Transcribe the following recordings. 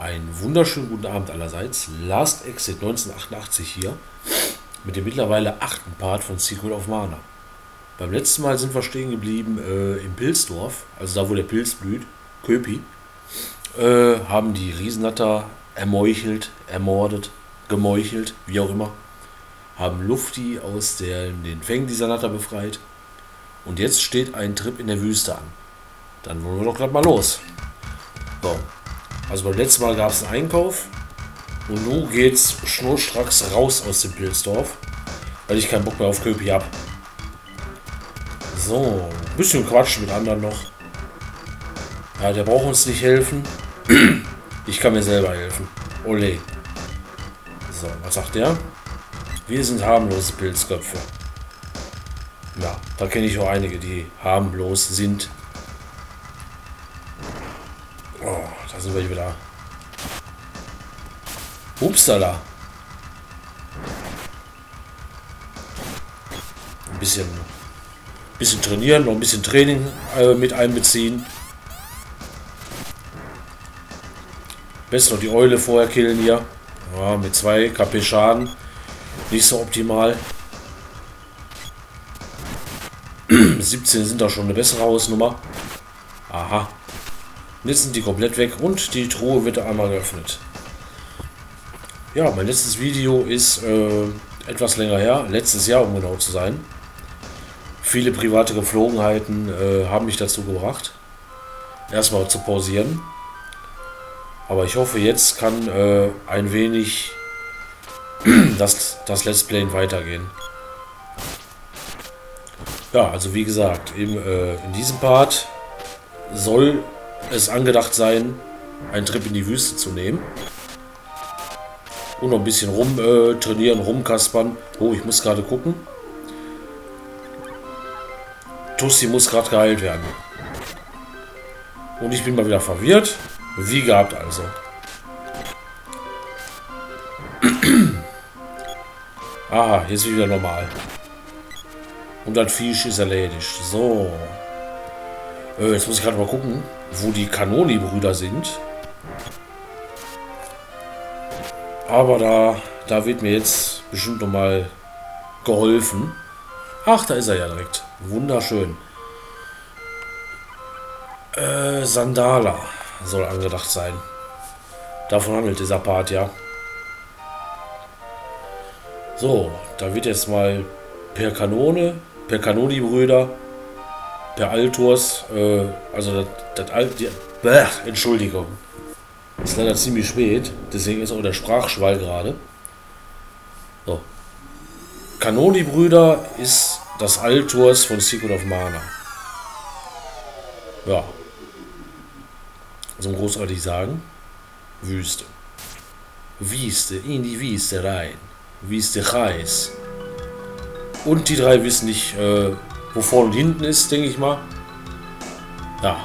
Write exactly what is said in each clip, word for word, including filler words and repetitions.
Einen wunderschönen guten Abend allerseits. Last Exit neunzehnhundertachtundachtzig hier mit dem mittlerweile achten Part von Secret of Mana. Beim letzten Mal sind wir stehen geblieben äh, im Pilzdorf, also da wo der Pilz blüht, Köpi, äh, haben die Riesennatter ermeuchelt, ermordet, gemeuchelt, wie auch immer, haben Lufti aus der, den Fängen dieser Natter befreit und jetzt steht ein Trip in der Wüste an. Dann wollen wir doch gerade mal los. So. Also beim letzten Mal gab es einen Einkauf und nun geht's schnurstracks raus aus dem Pilzdorf, weil ich keinen Bock mehr auf Köpi habe. So, ein bisschen Quatsch mit anderen noch. Ja, der braucht uns nicht helfen. Ich kann mir selber helfen. Ole. So, was sagt der? Wir sind harmlose Pilzköpfe. Ja, da kenne ich auch einige, die harmlos sind. Oh, da sind wir wieder. Upsala. Ein bisschen, bisschen trainieren, noch ein bisschen Training äh, mit einbeziehen. Besser noch die Eule vorher killen hier. Ja, mit zwei K P Schaden. Nicht so optimal. siebzehn sind da schon eine bessere Hausnummer. Aha. Jetzt sind die komplett weg und die Truhe wird einmal geöffnet. Ja, mein letztes Video ist äh, etwas länger her, letztes Jahr um genau zu sein. Viele private Gepflogenheiten äh, haben mich dazu gebracht, erstmal zu pausieren. Aber ich hoffe, jetzt kann äh, ein wenig das, das Let's Play weitergehen. Ja, also wie gesagt, im, äh, in diesem Part soll es angedacht sein, einen Trip in die Wüste zu nehmen. Und noch ein bisschen rum äh, trainieren, rumkaspern. Oh, ich muss gerade gucken. Tussi muss gerade geheilt werden. Und ich bin mal wieder verwirrt. Wie gehabt also. Aha, jetzt wieder normal. Und das Viech ist erledigt. So. Äh, jetzt muss ich gerade mal gucken, wo die Kanoni-Brüder sind. Aber da, da wird mir jetzt bestimmt noch mal geholfen. Ach, da ist er ja direkt. Wunderschön. Äh, Sandala soll angedacht sein. Davon handelt dieser Part, ja. So, da wird jetzt mal per Kanone, per Kanoni-Brüder, per Altors, äh, also das, das Alt, die, bäh, Entschuldigung. Ist leider ziemlich spät, deswegen ist auch der Sprachschwall gerade. So. Kanoni-Brüder ist das Altors von Secret of Mana. Ja. So großartig sagen. Wüste. Wüste, in die Wüste rein. Wüste heiß. Und die drei wissen nicht, äh, wo vorne und hinten ist, denke ich mal. Ja.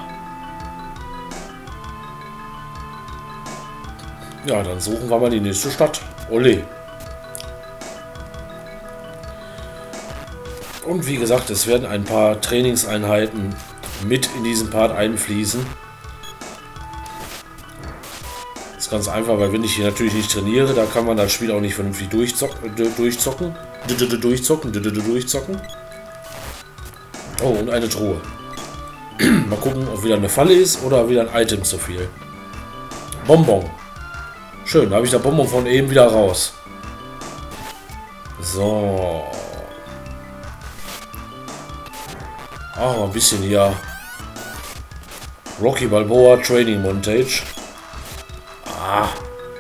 Ja, dann suchen wir mal die nächste Stadt. Ole. Und wie gesagt, es werden ein paar Trainingseinheiten mit in diesen Part einfließen. Das ist ganz einfach, weil wenn ich hier natürlich nicht trainiere, da kann man das Spiel auch nicht vernünftig durchzocken. Durchzocken. Durchzocken. Durchzocken. Oh, und eine Truhe. Mal gucken, ob wieder eine Falle ist oder wieder ein Item zu viel. Bonbon. Schön, da habe ich der Bonbon von eben wieder raus. So. Ach, mal ein bisschen hier. Rocky Balboa Training Montage. Ah.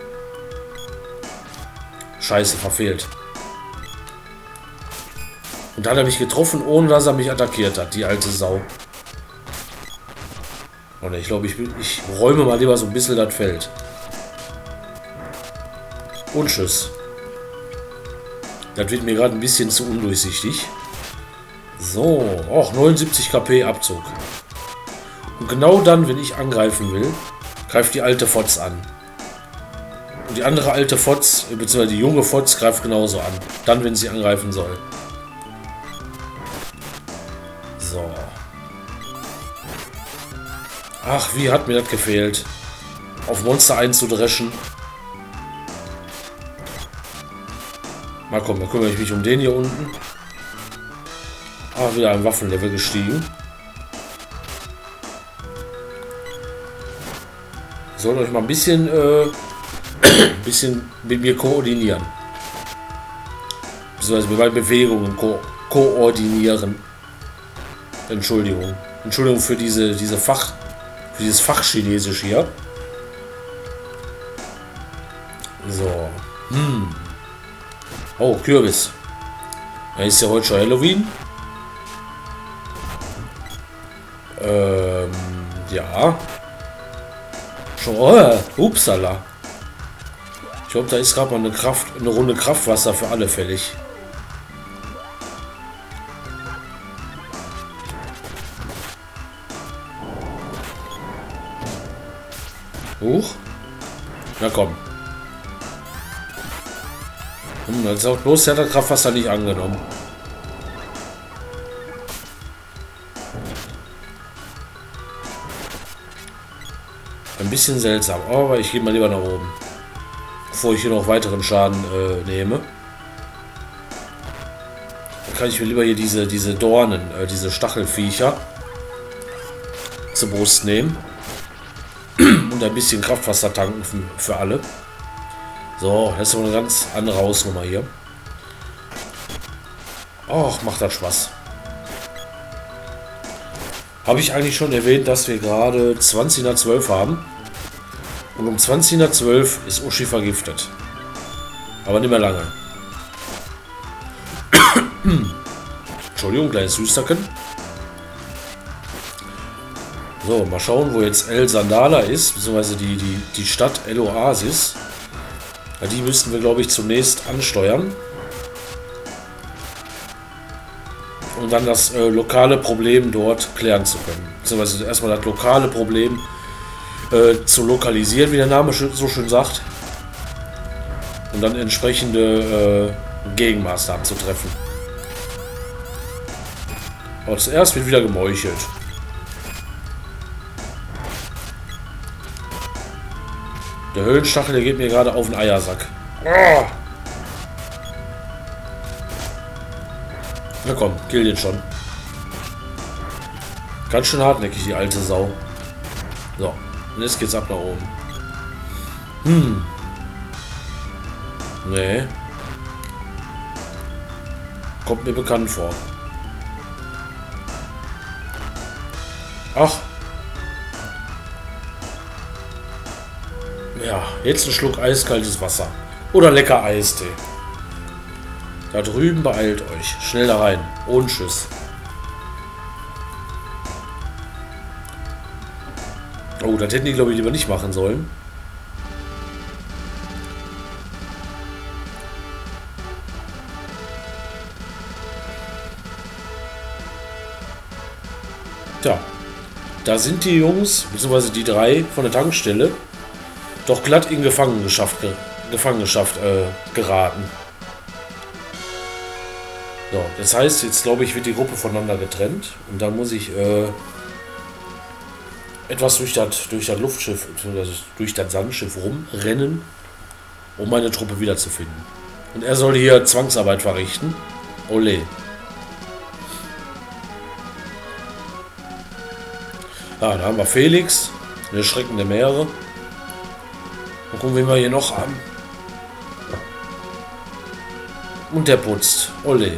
Scheiße, verfehlt. Und da hat er mich getroffen, ohne dass er mich attackiert hat, die alte Sau. Und ich glaube, ich, ich räume mal lieber so ein bisschen das Feld. Und tschüss. Das wird mir gerade ein bisschen zu undurchsichtig. So, auch neunundsiebzig K P Abzug. Und genau dann, wenn ich angreifen will, greift die alte Fotz an. Und die andere alte Fotz, beziehungsweise die junge Fotz, greift genauso an. Dann, wenn sie angreifen soll. So. Ach, wie hat mir das gefehlt. auf Monster einzudreschen. Mal kommen, dann kümmere ich mich um den hier unten. Ah, wieder ein Waffenlevel gestiegen. Ihr sollt euch mal ein bisschen, äh, ein bisschen mit mir koordinieren. Beziehungsweise mit meinen Bewegungen ko koordinieren. Entschuldigung. Entschuldigung für diese, diese Fach, für dieses Fachchinesisch hier. So. Hm. Oh, Kürbis. Da ist ja heute schon Halloween. Ähm, ja. Schon, oh, upsala. Ich glaube, da ist gerade mal eine Kraft, eine Runde Kraftwasser für alle fällig. Huch. Na komm. Hm, das ist auch bloß, der hat das Kraftwasser nicht angenommen. Ein bisschen seltsam, aber ich gehe mal lieber nach oben. Bevor ich hier noch weiteren Schaden äh, nehme. Dann kann ich mir lieber hier diese, diese Dornen, äh, diese Stachelviecher zur Brust nehmen. Und ein bisschen Kraftwasser tanken für, für alle. So, das ist aber eine ganz andere Hausnummer hier. Och, macht das Spaß. Habe ich eigentlich schon erwähnt, dass wir gerade zwanzig nach zwölf haben. Und um zwanzig nach zwölf ist Uschi vergiftet. Aber nicht mehr lange. Entschuldigung, kleines Süßerken. So, mal schauen, wo jetzt El Sandala ist, beziehungsweise die, die, die Stadt El Oasis. Ja, die müssten wir, glaube ich, zunächst ansteuern. Um dann das äh, lokale Problem dort klären zu können. Beziehungsweise erstmal das lokale Problem äh, zu lokalisieren, wie der Name so schön sagt. Und dann entsprechende äh, Gegenmaßnahmen zu treffen. Aber zuerst wird wieder gemeuchelt. Der Höhlenstachel, der geht mir gerade auf den Eiersack. Oh. Na komm, kill den schon. Ganz schön hartnäckig, die alte Sau. So, und jetzt geht's ab nach oben. Hm. Nee. Kommt mir bekannt vor. Ach. Ja, jetzt ein Schluck eiskaltes Wasser. Oder lecker Eistee. Da drüben beeilt euch. Schnell da rein. Ohne Schiss. Oh, das hätten die, glaube ich, lieber nicht machen sollen. Tja. Da sind die Jungs, beziehungsweise die drei von der Tankstelle, doch glatt in Gefangenschaft, Gefangenschaft äh, geraten. So, das heißt, jetzt glaube ich, wird die Gruppe voneinander getrennt. Und dann muss ich äh, etwas durch das, durch das Luftschiff, durch das Sandschiff rumrennen, um meine Truppe wiederzufinden. Und er soll hier Zwangsarbeit verrichten. Ole. Ja, da haben wir Felix, eine schreckende Meere. Mal gucken, wen wir hier noch haben. Und der putzt. Ole.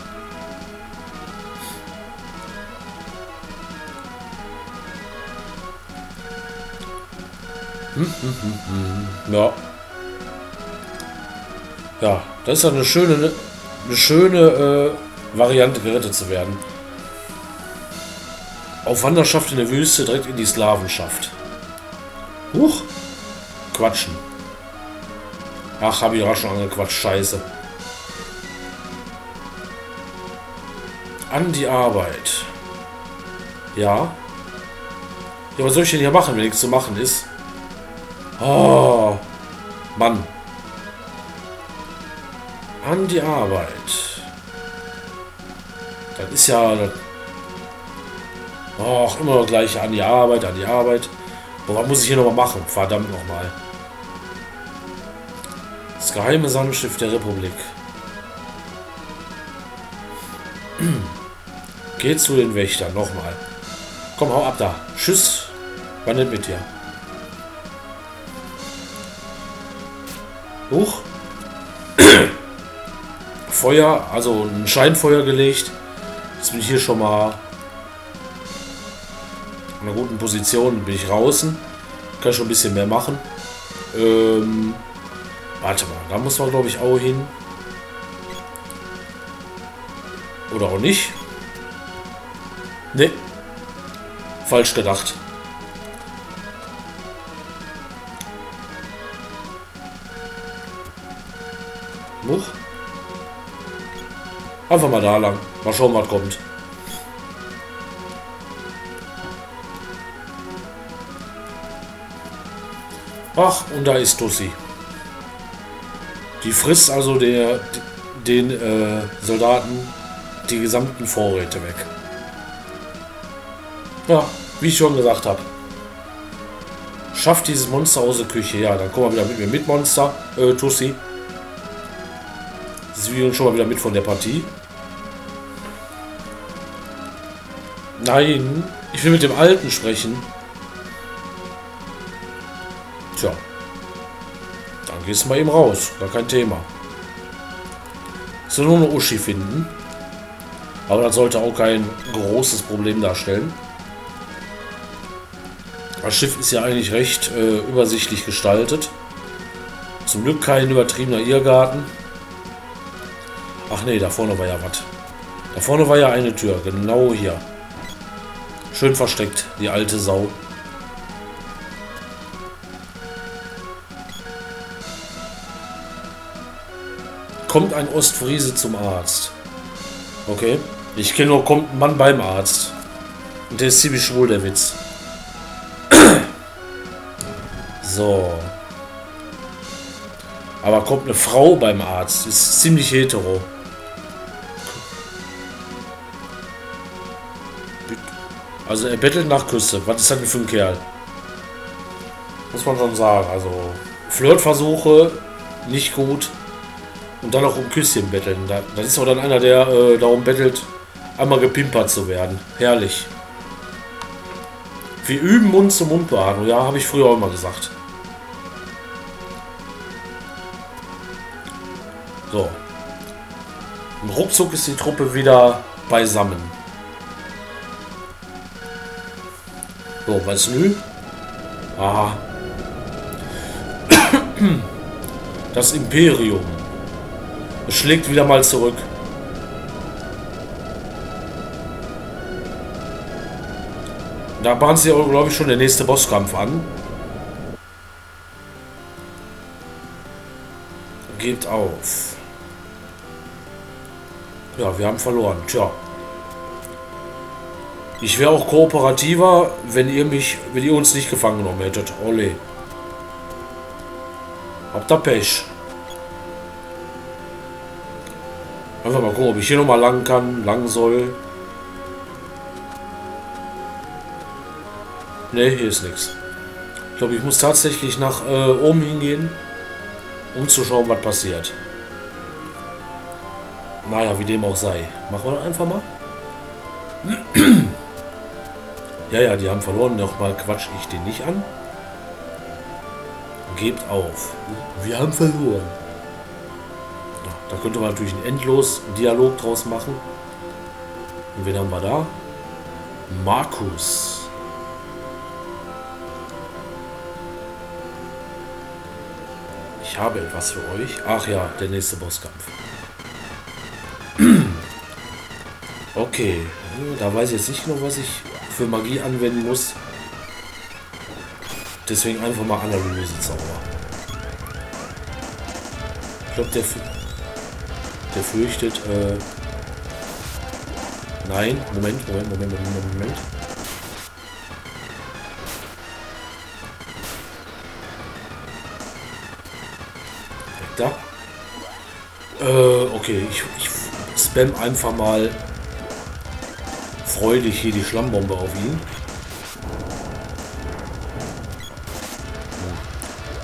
Hm, hm, hm, hm. Ja. Ja, das ist ja eine schöne, eine schöne äh, Variante, gerettet zu werden. Auf Wanderschaft in der Wüste, direkt in die Sklavenschaft. Huch. Quatschen. Ach, habe ich auch schon angequatscht. Scheiße. An die Arbeit. Ja. Ja, was soll ich denn hier machen, wenn nichts zu machen ist? Oh. Mann. An die Arbeit. Das ist ja... Och, immer das gleiche. An die Arbeit, an die Arbeit. Boah, was muss ich hier nochmal machen? Verdammt nochmal. Das geheime Sandschiff der Republik. Geht zu den Wächtern. Nochmal. Komm, hau ab da. Tschüss. War nicht mit dir. Huch. Feuer, also ein Scheinfeuer gelegt. Jetzt bin ich hier schon mal in einer guten Position. Bin ich draußen. Kann schon ein bisschen mehr machen. Ähm, warte mal, da muss man glaube ich auch hin. Oder auch nicht. Ne. Falsch gedacht. Huch. Einfach mal da lang. Mal schauen, was kommt. Ach, und da ist Tussi. Die frisst also der, den äh, Soldaten die gesamten Vorräte weg. Ja, wie ich schon gesagt habe. Schafft dieses Monster aus der Küche. Ja, dann kommen wir wieder mit mir mit, Monster. Äh, Tussi. Sie sind schon mal wieder mit von der Partie. Nein, ich will mit dem Alten sprechen. Tja. Dann gehst du mal eben raus. Gar kein Thema. So, nur eine Uschi finden. Aber das sollte auch kein großes Problem darstellen. Das Schiff ist ja eigentlich recht äh, übersichtlich gestaltet. Zum Glück kein übertriebener Irrgarten. Ach nee, da vorne war ja was. Da vorne war ja eine Tür. Genau hier. Schön versteckt, die alte Sau. Kommt ein Ostfriese zum Arzt. Okay. Ich kenne nur, kommt ein Mann beim Arzt. Und der ist ziemlich schwul, der Witz. So. Aber kommt eine Frau beim Arzt. Ist ziemlich hetero. Also er bettelt nach Küsse. Was ist das denn für ein Kerl? Muss man schon sagen. Also Flirtversuche nicht gut. Und dann auch um Küsschen betteln. Das ist auch dann einer, der äh, darum bettelt, einmal gepimpert zu werden. Herrlich. Wir üben Mund-zu-Mund-Beatmung. Ja, habe ich früher auch immer gesagt. So. Und ruckzuck ist die Truppe wieder beisammen. So, was nü? Aha. Das Imperium. Es schlägt wieder mal zurück. Da bahnt sich, glaube ich, schon der nächste Bosskampf an. Gebt auf. Ja, wir haben verloren. Tja. Ich wäre auch kooperativer, wenn ihr mich, wenn ihr uns nicht gefangen genommen hättet. Ole. Habt ihr Pech. Einfach mal gucken, ob ich hier noch mal lang kann, lang soll. Ne, hier ist nichts. Ich glaube, ich muss tatsächlich nach äh, oben hingehen, um zu schauen, was passiert. Naja, wie dem auch sei. Machen wir doch einfach mal. Ja, ja, die haben verloren. Nochmal quatsch ich den nicht an. Gebt auf. Wir haben verloren. Ja, da könnte man natürlich einen endlos Dialog draus machen. Und wen haben wir da? Markus. Ich habe etwas für euch. Ach ja, der nächste Bosskampf. Okay, da weiß ich jetzt nicht genau, was ich für Magie anwenden muss. Deswegen einfach mal Analyse-Zauber. Ich glaube, der, der fürchtet... Äh Nein, Moment, Moment, Moment, Moment, Moment. Da. Äh, okay, ich, ich spam einfach mal freudig hier die Schlammbombe auf ihn.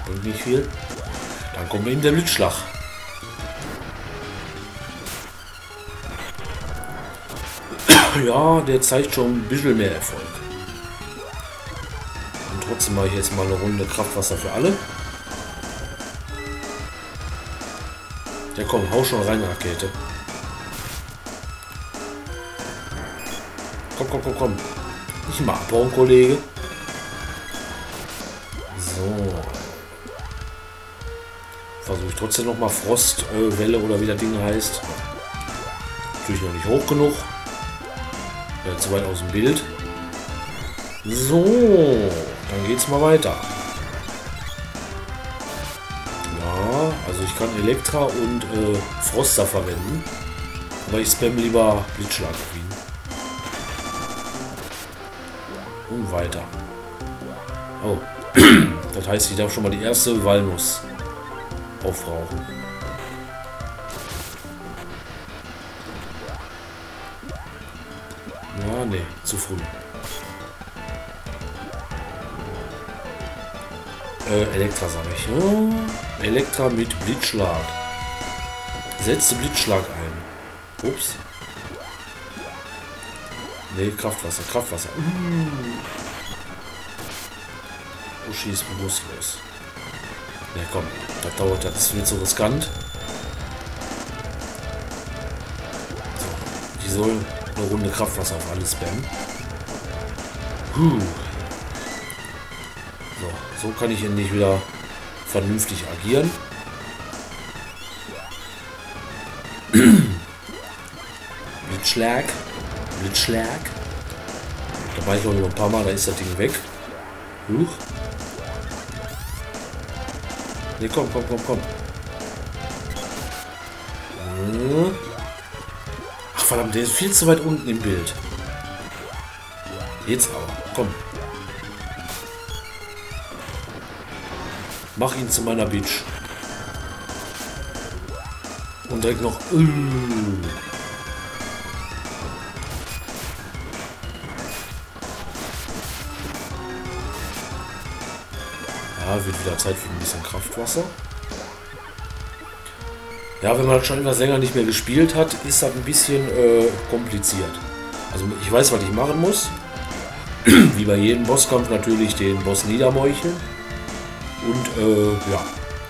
Bringt nicht viel. Dann kommt eben der Blitzschlag. Ja, der zeigt schon ein bisschen mehr Erfolg. Und trotzdem mache ich jetzt mal eine Runde Kraftwasser für alle. Ja komm, hau schon rein, Rakete. Komm, komm, komm, komm. Nicht mal abhauen, Kollege. So. Versuche ich trotzdem noch mal Frostwelle äh, oder wie das Ding heißt. Natürlich noch nicht hoch genug. Ja, zu weit aus dem Bild. So, dann geht's mal weiter. Ja, also ich kann Elektra und äh, Froster verwenden. Aber ich spam lieber Blitzschlag auf ihn. Und weiter. Oh. Das heißt, ich darf schon mal die erste Walnuss aufrauchen. Ja, nee, zu früh. Äh, Elektra sage ich. Oh, Elektra mit Blitzschlag. Setze Blitzschlag ein. Ups. Nee, Kraftwasser, Kraftwasser. Uh. Uschi ist bewusstlos. Ne, komm, das dauert, das wird so riskant. So, die soll eine Runde Kraftwasser auf alles spammen. Huh. So, so kann ich endlich wieder vernünftig agieren. Blitzschlag. Blitzschlag. Da war ich noch ein paar Mal, da ist das Ding weg. Huch. Ne, komm, komm, komm, komm. Ach verdammt, der ist viel zu weit unten im Bild. Jetzt aber, komm. Mach ihn zu meiner Bitch. Und direkt noch. Uh. Ja, wird wieder Zeit für ein bisschen Kraftwasser. Ja, wenn man das schon etwas länger nicht mehr gespielt hat, ist das ein bisschen äh, kompliziert. Also ich weiß, was ich machen muss. Wie bei jedem Bosskampf natürlich den Boss niedermeucheln. Und äh, ja.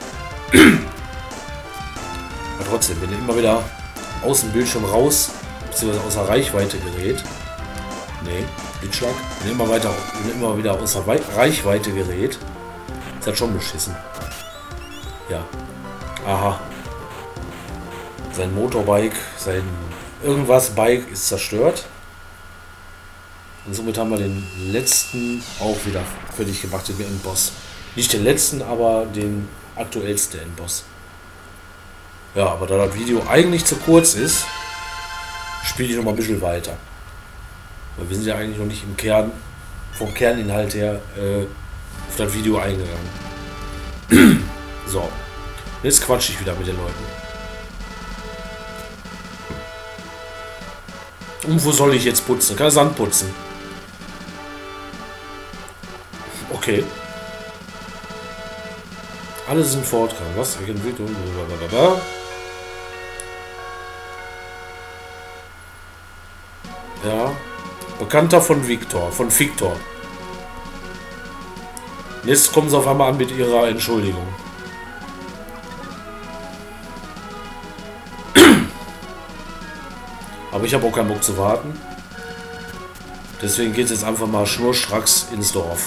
Aber trotzdem, wenn er immer wieder aus dem Bildschirm raus, beziehungsweise außer Reichweite gerät. Nee, Blitzschlag. Wenn er immer weiter, wenn er immer wieder außer Reichweite gerät, ist das schon beschissen. Ja. Aha. Sein Motorbike, sein irgendwas Bike ist zerstört. Und somit haben wir den letzten auch wieder fertig gemacht, den Endboss. Nicht den letzten, aber den aktuellsten Endboss. Ja, aber da das Video eigentlich zu kurz ist, spiele ich noch mal ein bisschen weiter. Weil wir sind ja eigentlich noch nicht im Kern, vom Kerninhalt her, äh, auf das Video eingegangen. So, jetzt quatsche ich wieder mit den Leuten. Und wo soll ich jetzt putzen? Kann ich Sand putzen? Okay. Alle sind fortgegangen. Was? Ja. Bekannter von Victor. Von Victor. Jetzt kommen sie auf einmal an mit ihrer Entschuldigung. Aber ich habe auch keinen Bock zu warten. Deswegen geht es jetzt einfach mal schnurstracks ins Dorf.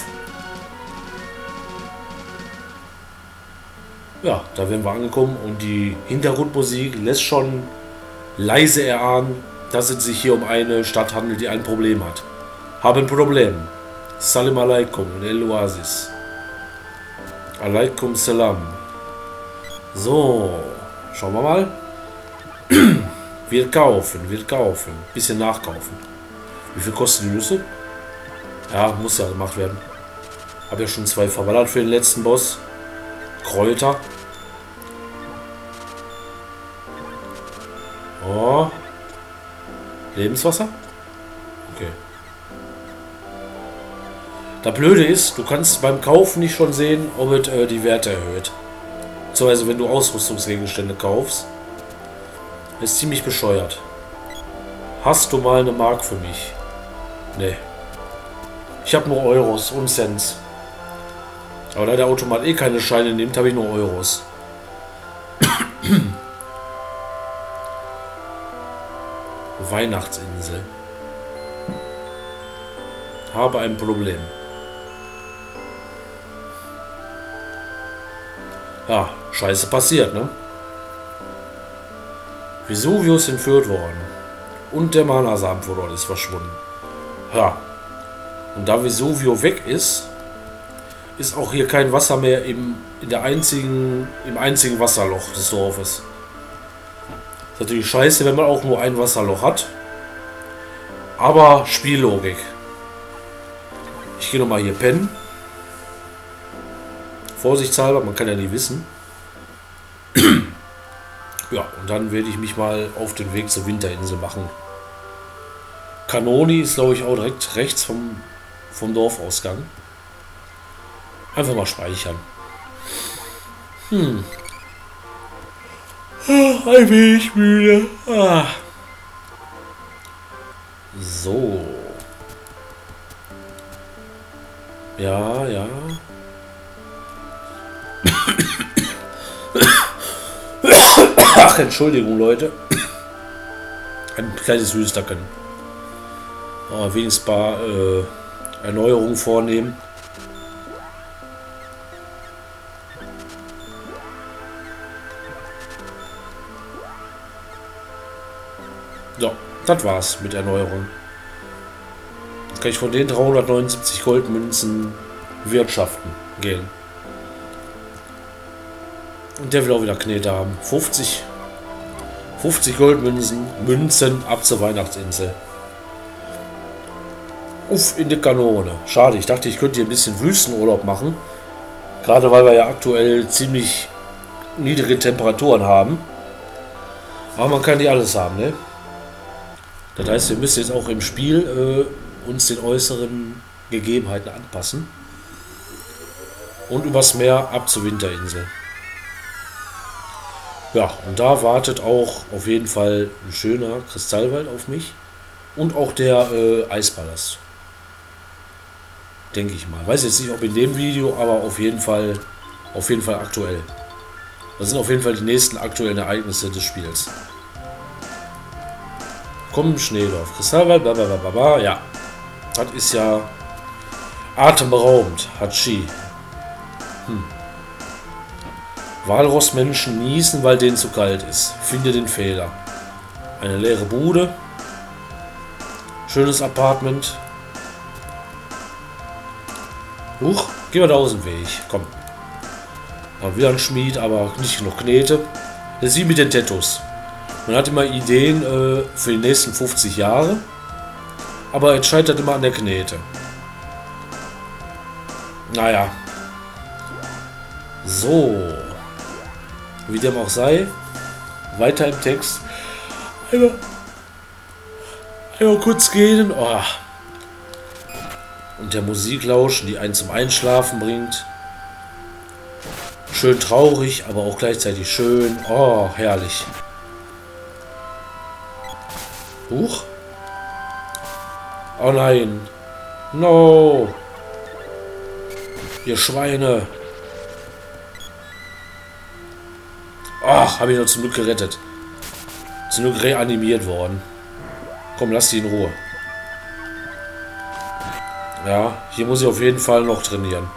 Ja, da werden wir angekommen und die Hintergrundmusik lässt schon leise erahnen, dass es sich hier um eine Stadt handelt, die ein Problem hat. Haben ein Problem. Salam alaikum und El Oasis. Alaikum salam. So, schauen wir mal. Wir kaufen, wir kaufen. Bisschen nachkaufen. Wie viel kosten die Nüsse? Ja, muss ja gemacht werden. Habe ja schon zwei verballert für den letzten Boss. Kräuter. Oh. Lebenswasser? Okay. Das Blöde ist, du kannst beim Kaufen nicht schon sehen, ob es äh, die Werte erhöht. Beziehungsweise wenn du Ausrüstungsgegenstände kaufst. Das ist ziemlich bescheuert. Hast du mal eine Mark für mich? Nee. Ich habe nur Euros und Cents. Aber da der Automat eh keine Scheine nimmt, habe ich nur Euros. Weihnachtsinsel. Habe ein Problem. Ja, Scheiße passiert, ne? Vesuvius entführt worden. Und der Mana-Samen vor dort ist verschwunden. Ja. Und da Vesuvio weg ist, ist auch hier kein Wasser mehr im, in der einzigen, im einzigen Wasserloch des Dorfes. Ist natürlich scheiße, wenn man auch nur ein Wasserloch hat. Aber Spiellogik. Ich gehe nochmal hier pennen. Vorsichtshalber, man kann ja nie wissen. Ja, und dann werde ich mich mal auf den Weg zur Winterinsel machen. Kanoni ist, glaube ich, auch direkt rechts vom, vom Dorfausgang. Einfach mal speichern. Hm. Ach, ein wenig müde. Ah. So. Ja, ja. Ach, Entschuldigung, Leute. Ein kleines Hüsterchen. Oh, wenigstens ein paar äh, Erneuerungen vornehmen. So, das war's mit Erneuerung. Jetzt kann ich von den dreihundertneunundsiebzig Goldmünzen wirtschaften gehen. Und der will auch wieder Knete haben. fünfzig, fünfzig Goldmünzen, Münzen ab zur Weihnachtsinsel. Uff, in die Kanone. Schade, ich dachte, ich könnte hier ein bisschen Wüstenurlaub machen. Gerade weil wir ja aktuell ziemlich niedrige Temperaturen haben. Aber man kann nicht alles haben, ne? Das heißt, wir müssen jetzt auch im Spiel äh, uns den äußeren Gegebenheiten anpassen. Und übers Meer ab zur Winterinsel. Ja, und da wartet auch auf jeden Fall ein schöner Kristallwald auf mich. Und auch der äh, Eispalast. Denke ich mal. Weiß jetzt nicht, ob in dem Video, aber auf jeden Fall, auf jeden Fall aktuell. Das sind auf jeden Fall die nächsten aktuellen Ereignisse des Spiels. Komm, Schneedorf. Kristallwald, blablabla, ja. Das ist ja atemberaubend. Hatschi. Hm. Walrossmenschen niesen, weil denen zu kalt ist. Finde den Fehler. Eine leere Bude. Schönes Apartment. Huch, gehen wir da aus dem Weg. Komm. Mal wieder ein Schmied, aber nicht genug Knete. Das ist wie mit den Tattoos. Man hat immer Ideen äh, für die nächsten fünfzig Jahre. Aber es scheitert immer an der Knete. Naja. So. Wie dem auch sei. Weiter im Text. Einmal, einmal kurz gehen. Oh. Und der Musik lauschen, die einen zum Einschlafen bringt. Schön traurig, aber auch gleichzeitig schön. Oh, herrlich. Huch. Oh nein. No. Ihr Schweine. Ach, habe ich noch zum Glück gerettet. Zum Glück reanimiert worden. Komm, lass die in Ruhe. Ja, hier muss ich auf jeden Fall noch trainieren.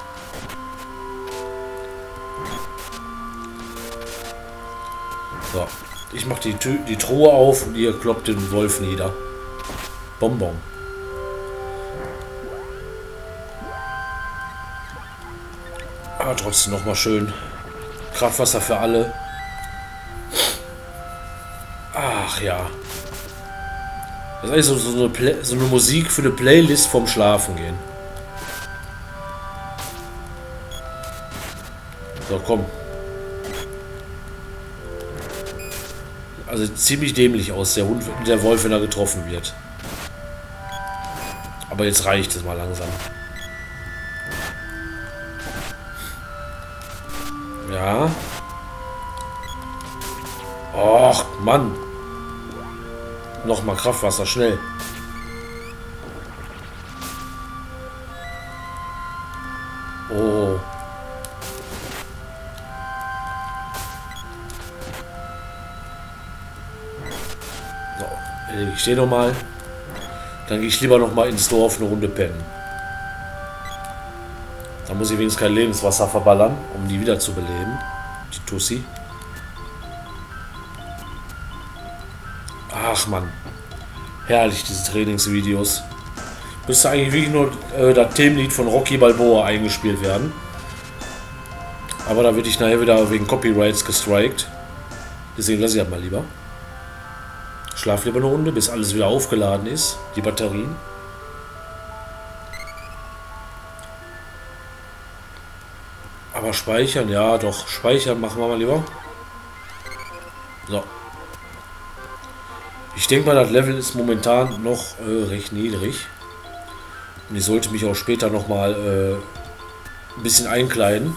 So, ich mache die, die Truhe auf und ihr kloppt den Wolf nieder. Bonbon. Aber trotzdem noch mal schön. Kraftwasser für alle. Ach ja. Das ist eigentlich so, so, eine Play so eine Musik für eine Playlist vom Schlafen gehen. So, komm. Also ziemlich dämlich aus, der Hund, der Wolf, wenn er getroffen wird. Aber jetzt reicht es mal langsam. Ja. Och, Mann. Nochmal Kraftwasser, schnell. Oh. So, ich stehe noch mal. Dann gehe ich lieber noch mal ins Dorf eine Runde pennen. Da muss ich wenigstens kein Lebenswasser verballern, um die wieder zu beleben. Die Tussi. Ach Mann. Herrlich, diese Trainingsvideos. Müsste eigentlich wirklich nur äh, das Themenlied von Rocky Balboa eingespielt werden. Aber da würde ich nachher wieder wegen Copyrights gestrikt. Deswegen lasse ich das mal lieber. Schlaf lieber eine Runde, bis alles wieder aufgeladen ist. Die Batterien. Aber speichern, ja doch. Speichern machen wir mal lieber. So. Ich denke mal, das Level ist momentan noch äh, recht niedrig. Und ich sollte mich auch später noch mal äh, ein bisschen einkleiden.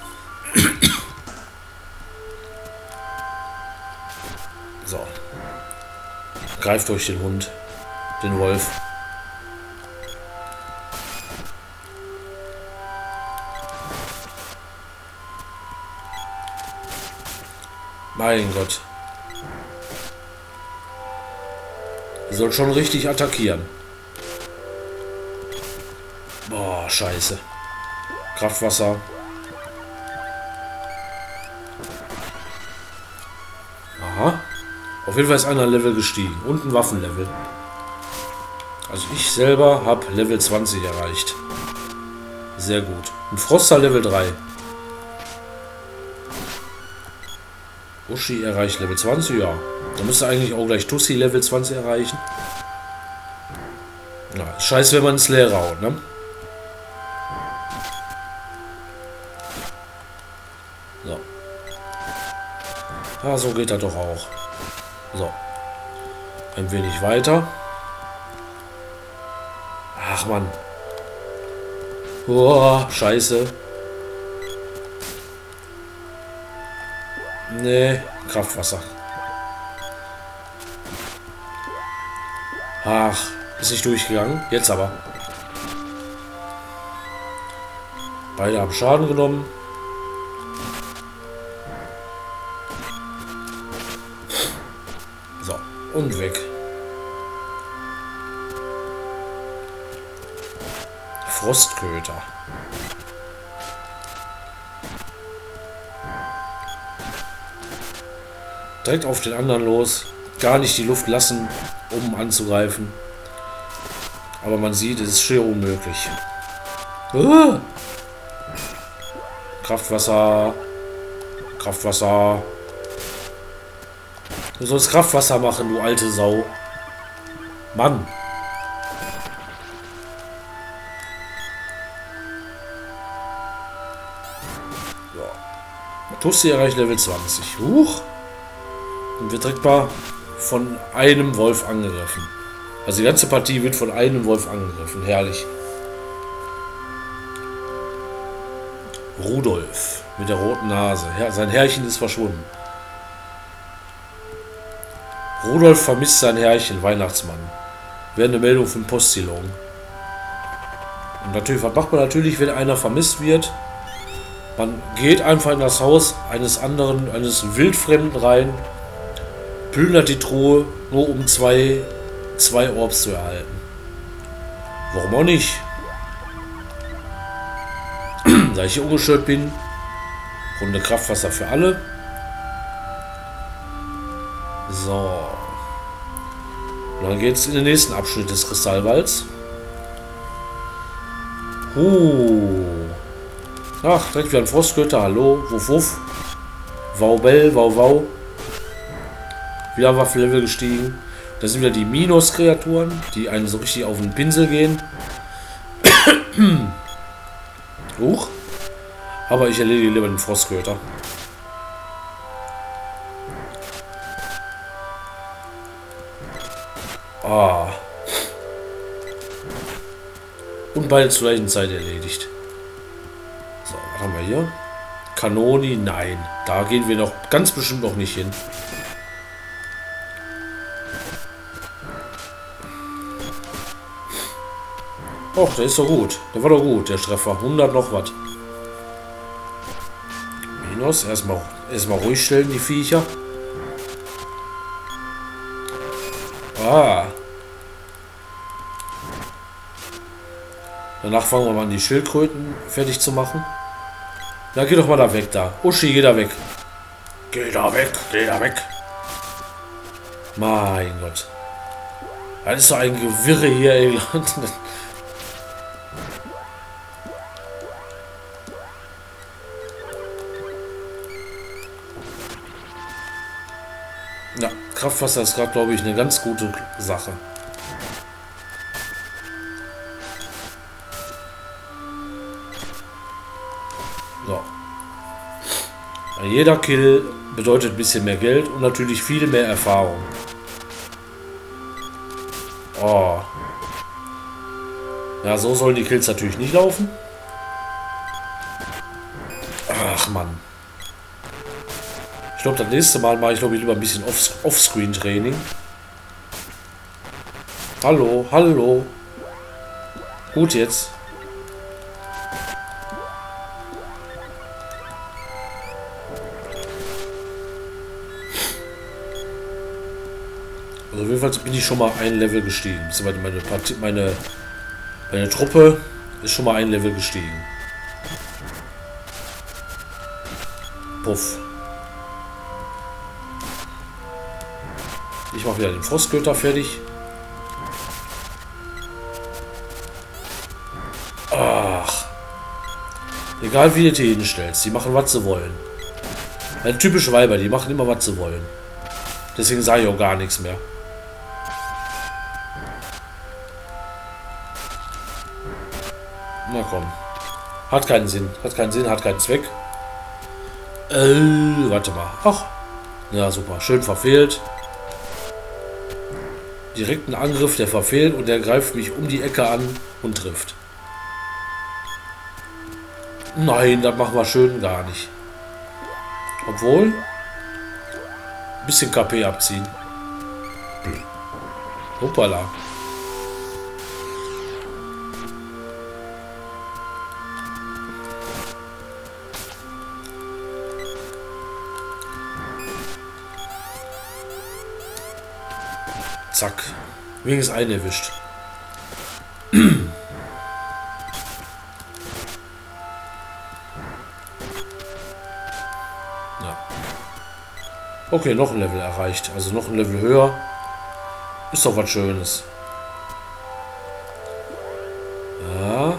So. Greift euch den Hund. Den Wolf. Mein Gott. Ihr sollt schon richtig attackieren. Boah, scheiße. Kraftwasser. Aha. Auf jeden Fall ist einer Level gestiegen. Und ein Waffenlevel. Also ich selber habe Level zwanzig erreicht. Sehr gut. Und Froster Level drei. Uschi erreicht Level zwanzig, ja. Da müsste eigentlich auch gleich Tussi Level zwanzig erreichen. Ja, scheiße, wenn man ins Leere haut, ne? So. Ja, so geht das doch auch. So. Ein wenig weiter. Ach, Mann. Oh, scheiße. Nee, Kraftwasser. Ach, ist nicht durchgegangen. Jetzt aber. Beide haben Schaden genommen. So, und weg. Frostköter. Direkt auf den anderen los. Gar nicht die Luft lassen, um anzugreifen. Aber man sieht, es ist schier unmöglich. Uh! Kraftwasser. Kraftwasser. Du sollst Kraftwasser machen, du alte Sau. Mann. So. Tussi erreicht Level zwanzig. Huch. Und wird direkt mal von einem Wolf angegriffen. Also die ganze Partie wird von einem Wolf angegriffen. Herrlich. Rudolf mit der roten Nase. Sein Herrchen ist verschwunden. Rudolf vermisst sein Herrchen, Weihnachtsmann. Wäre eine Meldung für den Postillon. Und natürlich, was macht man natürlich, wenn einer vermisst wird? Man geht einfach in das Haus eines anderen, eines Wildfremden rein, plündert die Truhe, nur um zwei, zwei Orbs zu erhalten. Warum auch nicht? Da ich hier ungeschürt bin, Runde Kraftwasser für alle. So. Und dann geht es in den nächsten Abschnitt des Kristallwalds. Uh. Ach, direkt wieder ein Frostköter. Hallo. Wuff, wuff. Waubell, wow, wow. Wieder Waffenlevel gestiegen. Da sind wieder die Minus-Kreaturen, die einen so richtig auf den Pinsel gehen. Huch. Aber ich erledige lieber den Frostköter. Ah. Und beide zur gleichen Zeit erledigt. So, was haben wir hier? Kanoni, nein. Da gehen wir noch ganz bestimmt noch nicht hin. Och, der ist doch gut. Der war doch gut, der Treffer. hundert noch was. Minus. Erstmal erstmal ruhig stellen, die Viecher. Ah. Danach fangen wir mal an, die Schildkröten fertig zu machen. Na, geh doch mal da weg, da. Uschi, geh da weg. Geh da weg, geh da weg. Mein Gott. Das ist doch ein Gewirre hier, ey. Ja, Kraftwasser ist gerade, glaube ich, eine ganz gute Sache. So. Jeder Kill bedeutet ein bisschen mehr Geld und natürlich viel mehr Erfahrung. Oh. Ja, so sollen die Kills natürlich nicht laufen. Ach, Mann. Ich glaube, das nächste Mal mache ich, glaube ich, lieber ein bisschen Off- Offscreen-Training. Hallo, hallo. Gut jetzt. Also jedenfalls bin ich schon mal ein Level gestiegen. Meine, Partie, meine, meine Truppe ist schon mal ein Level gestiegen. Puff. Ich mache wieder den Frostgötter fertig. Ach. Egal wie du die hinstellst, die machen, was sie wollen. Ja, typische Weiber, die machen immer, was sie wollen. Deswegen sage ich auch gar nichts mehr. Na komm. Hat keinen Sinn. Hat keinen Sinn, hat keinen Zweck. Äh, warte mal. Ach. Ja, super. Schön verfehlt. Direkten Angriff, der verfehlt und der greift mich um die Ecke an und trifft. Nein, das machen wir schön gar nicht. Obwohl, ein bisschen K P abziehen. Hoppala. Zack. Wenigstens einen erwischt. Ja. Okay, noch ein Level erreicht. Also noch ein Level höher. Ist doch was Schönes. Ja.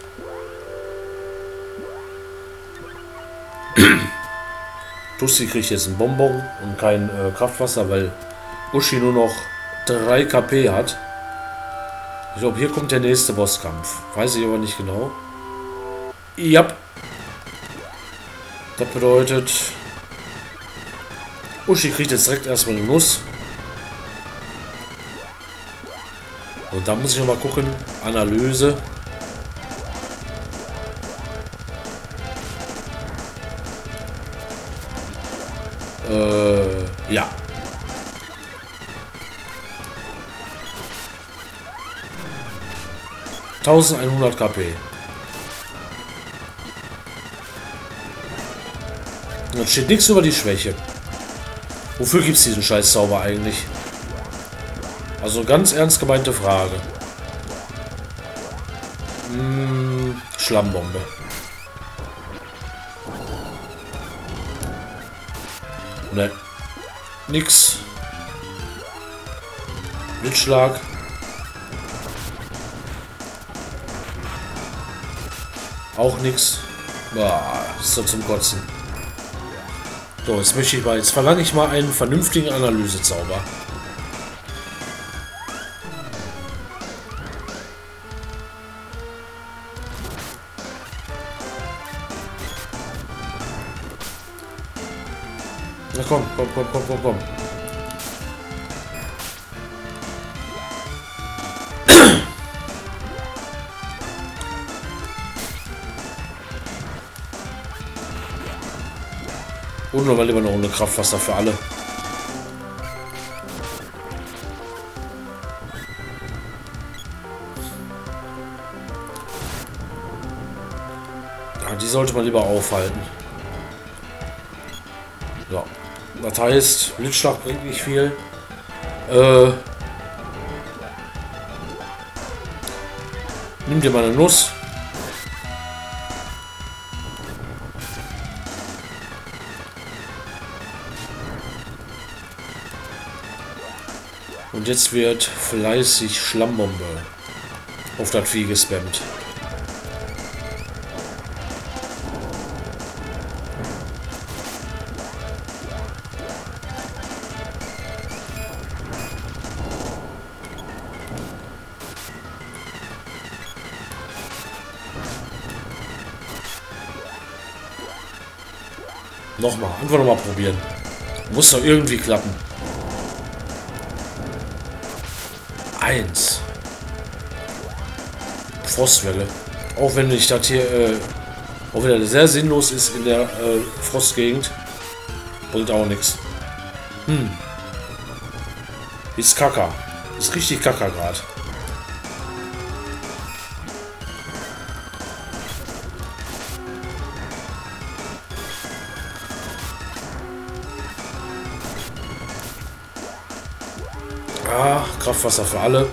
Tussi kriegt jetzt einen Bonbon und kein äh, Kraftwasser, weil Uschi nur noch drei K P hat. Ich glaube, hier kommt der nächste Bosskampf. Weiß ich aber nicht genau. Ja. Das bedeutet, Uschi kriegt jetzt direkt erstmal eine Nuss. Und dann muss ich noch mal gucken. Analyse. Äh, ja. eintausendeinhundert K P. Und steht nichts über die Schwäche. Wofür gibt es diesen Scheiß-Zauber eigentlich? Also ganz ernst gemeinte Frage. Hm, Schlammbombe. Ne. Nix. Blitzschlag. Auch nichts. Boah, ist doch zum Kotzen. So, jetzt möchte ich mal, jetzt verlange ich mal einen vernünftigen Analysezauber. Na komm, komm, komm, komm, komm, komm. Und nochmal lieber eine Runde Kraftwasser für alle. Ja, die sollte man lieber aufhalten. Ja. Das heißt, Blitzschlag bringt nicht viel. Äh, nimm dir mal eine Nuss. Und jetzt wird fleißig Schlammbombe auf das Vieh gespammt. Nochmal, einfach nochmal probieren. Muss doch irgendwie klappen. Eins. Frostwelle. Auch wenn ich das hier, äh, auch wieder sehr sinnlos ist in der äh, Frostgegend. Bringt auch nichts. Hm. Ist Kacker. Ist richtig Kacker gerade. Ah, Kraftwasser für alle.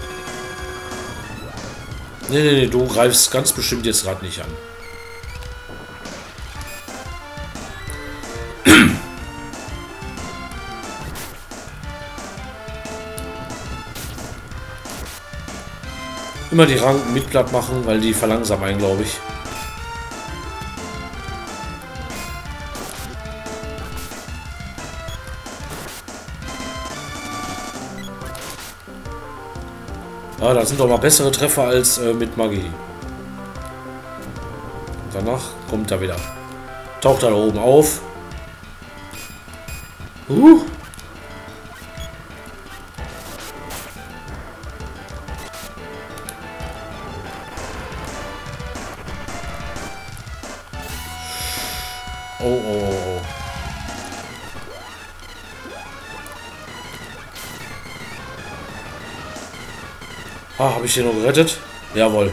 Nee, nee, nee, du greifst ganz bestimmt jetzt gerade nicht an. Immer die Ranken mit platt machen, weil die verlangsamen einen, glaube ich. Ja, das sind doch mal bessere Treffer als äh, mit Magie. Danach kommt er wieder. Taucht er da oben auf. Uh. Oh, oh, oh, oh. Ah, habe ich den noch gerettet? Jawohl.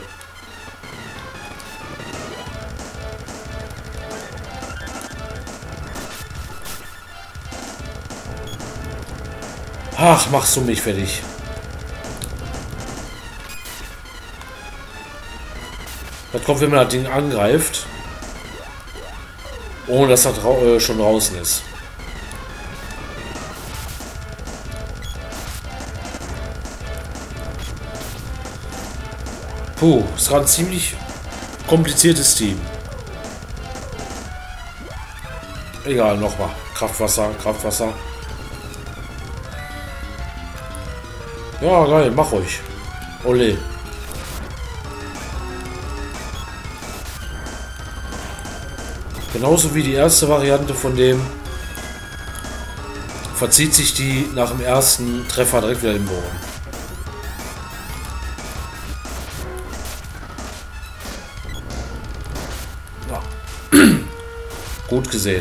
Ach, machst du mich fertig. Das kommt, wenn man das Ding angreift. Ohne dass das äh, schon draußen ist. Puh, ist gerade ein ziemlich kompliziertes Team. Egal, nochmal. Kraftwasser, Kraftwasser. Ja, geil, mach euch. Ole. Genauso wie die erste Variante von dem verzieht sich die nach dem ersten Treffer direkt wieder im Boden. Ja. Gut gesehen.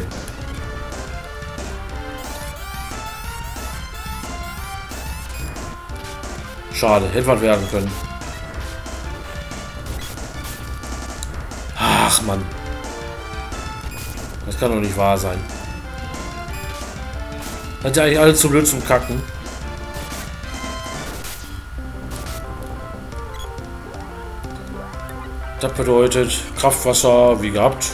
Schade, hätte was werden können. Ach Mann. Das kann doch nicht wahr sein. Hat ja eigentlich alle zu blöd zum Kacken. Das bedeutet Kraftwasser wie gehabt.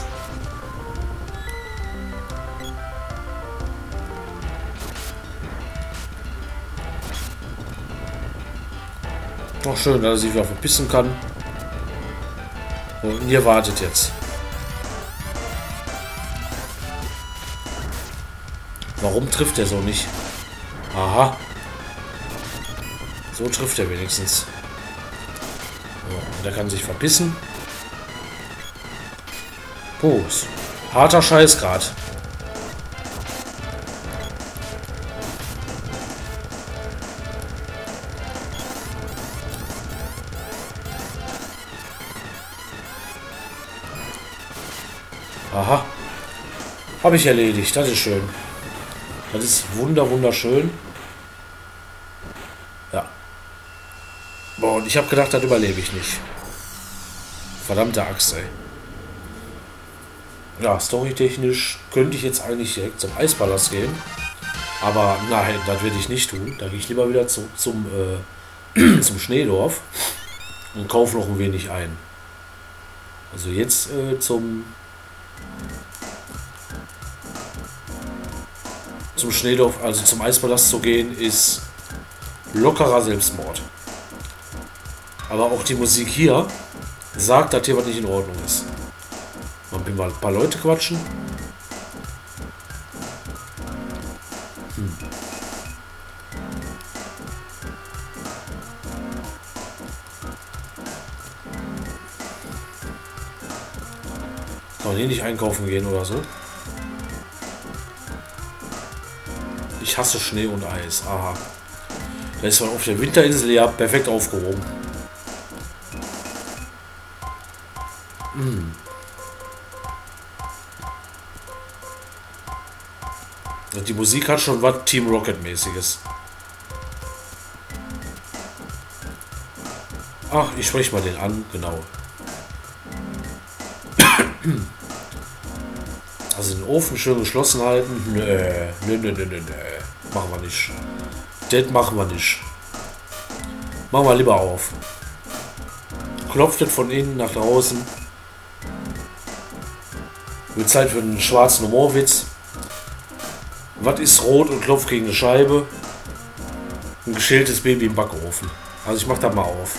Noch schön, dass er sich wieder verpissen kann. Und ihr wartet jetzt. Warum trifft er so nicht? Aha. So trifft er wenigstens. So, der kann sich verpissen. Puh, harter Scheiß grad. Aha. Habe ich erledigt. Das ist schön. Das ist wunder wunderschön. Ja. Boah, und ich habe gedacht, das überlebe ich nicht. Verdammte Axt, ey. Ja, storytechnisch könnte ich jetzt eigentlich direkt zum Eispalast gehen. Aber nein, das werde ich nicht tun. Da gehe ich lieber wieder zu, zum, äh, zum Schneedorf und kaufe noch ein wenig ein. Also jetzt äh, zum, zum Schneedorf, also zum Eispalast zu gehen, ist lockerer Selbstmord. Aber auch die Musik hier sagt, dass hier was nicht in Ordnung ist. Man will mal ein paar Leute quatschen. Hm. Kann man hier nicht einkaufen gehen oder so? Ich hasse Schnee und Eis. Aha. Da ist man auf der Winterinsel ja perfekt aufgehoben. Hm. Die Musik hat schon was Team Rocket mäßiges. Ach, ich spreche mal den an, genau. Also den Ofen schön geschlossen halten. Nö, nö, nö, nö, nö. Machen wir nicht. Das machen wir nicht. Machen wir lieber auf. Klopft es von innen nach draußen. Wird Zeit für einen schwarzen Humorwitz. Was ist rot und klopft gegen eine Scheibe? Ein geschältes Baby im Backofen. Also ich mach das mal auf.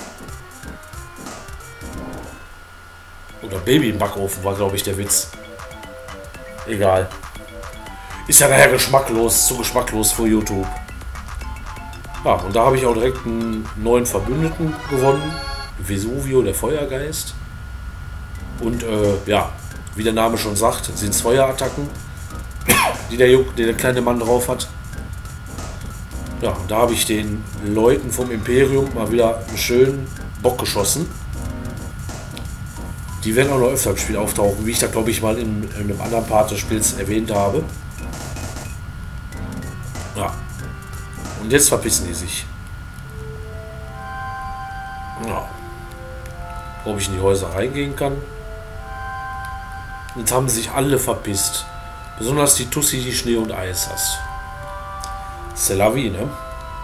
Oder Baby im Backofen war, glaube ich, der Witz. Egal. Ist ja daher geschmacklos, zu geschmacklos für YouTube. Ja, und da habe ich auch direkt einen neuen Verbündeten gewonnen. Vesuvio, der Feuergeist. Und äh, ja, wie der Name schon sagt, sind es Feuerattacken, die der, die der kleine Mann drauf hat. Ja, und da habe ich den Leuten vom Imperium mal wieder einen schönen Bock geschossen. Die werden auch noch öfter im Spiel auftauchen, wie ich da glaube ich mal in, in einem anderen Part des Spiels erwähnt habe. Ja. Und jetzt verpissen die sich. Ja. Ob ich in die Häuser reingehen kann. Jetzt haben sich alle verpisst. Besonders die Tussi, die Schnee und Eis hast. C'est la vie, ne?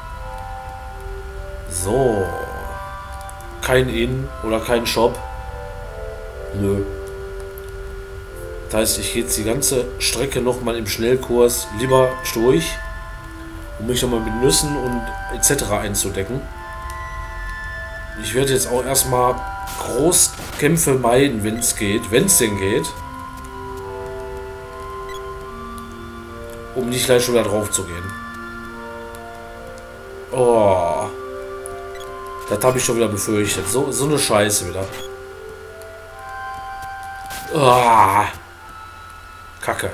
So. Kein Inn oder kein Shop. Nö. Das heißt, ich gehe jetzt die ganze Strecke nochmal im Schnellkurs lieber durch, um mich nochmal mit Nüssen und et cetera einzudecken. Ich werde jetzt auch erstmal Großkämpfe meiden, wenn es geht, wenn es denn geht. Um nicht gleich schon wieder drauf zu gehen. Oh. Das habe ich schon wieder befürchtet. So, so eine Scheiße wieder. Oh. Kacke.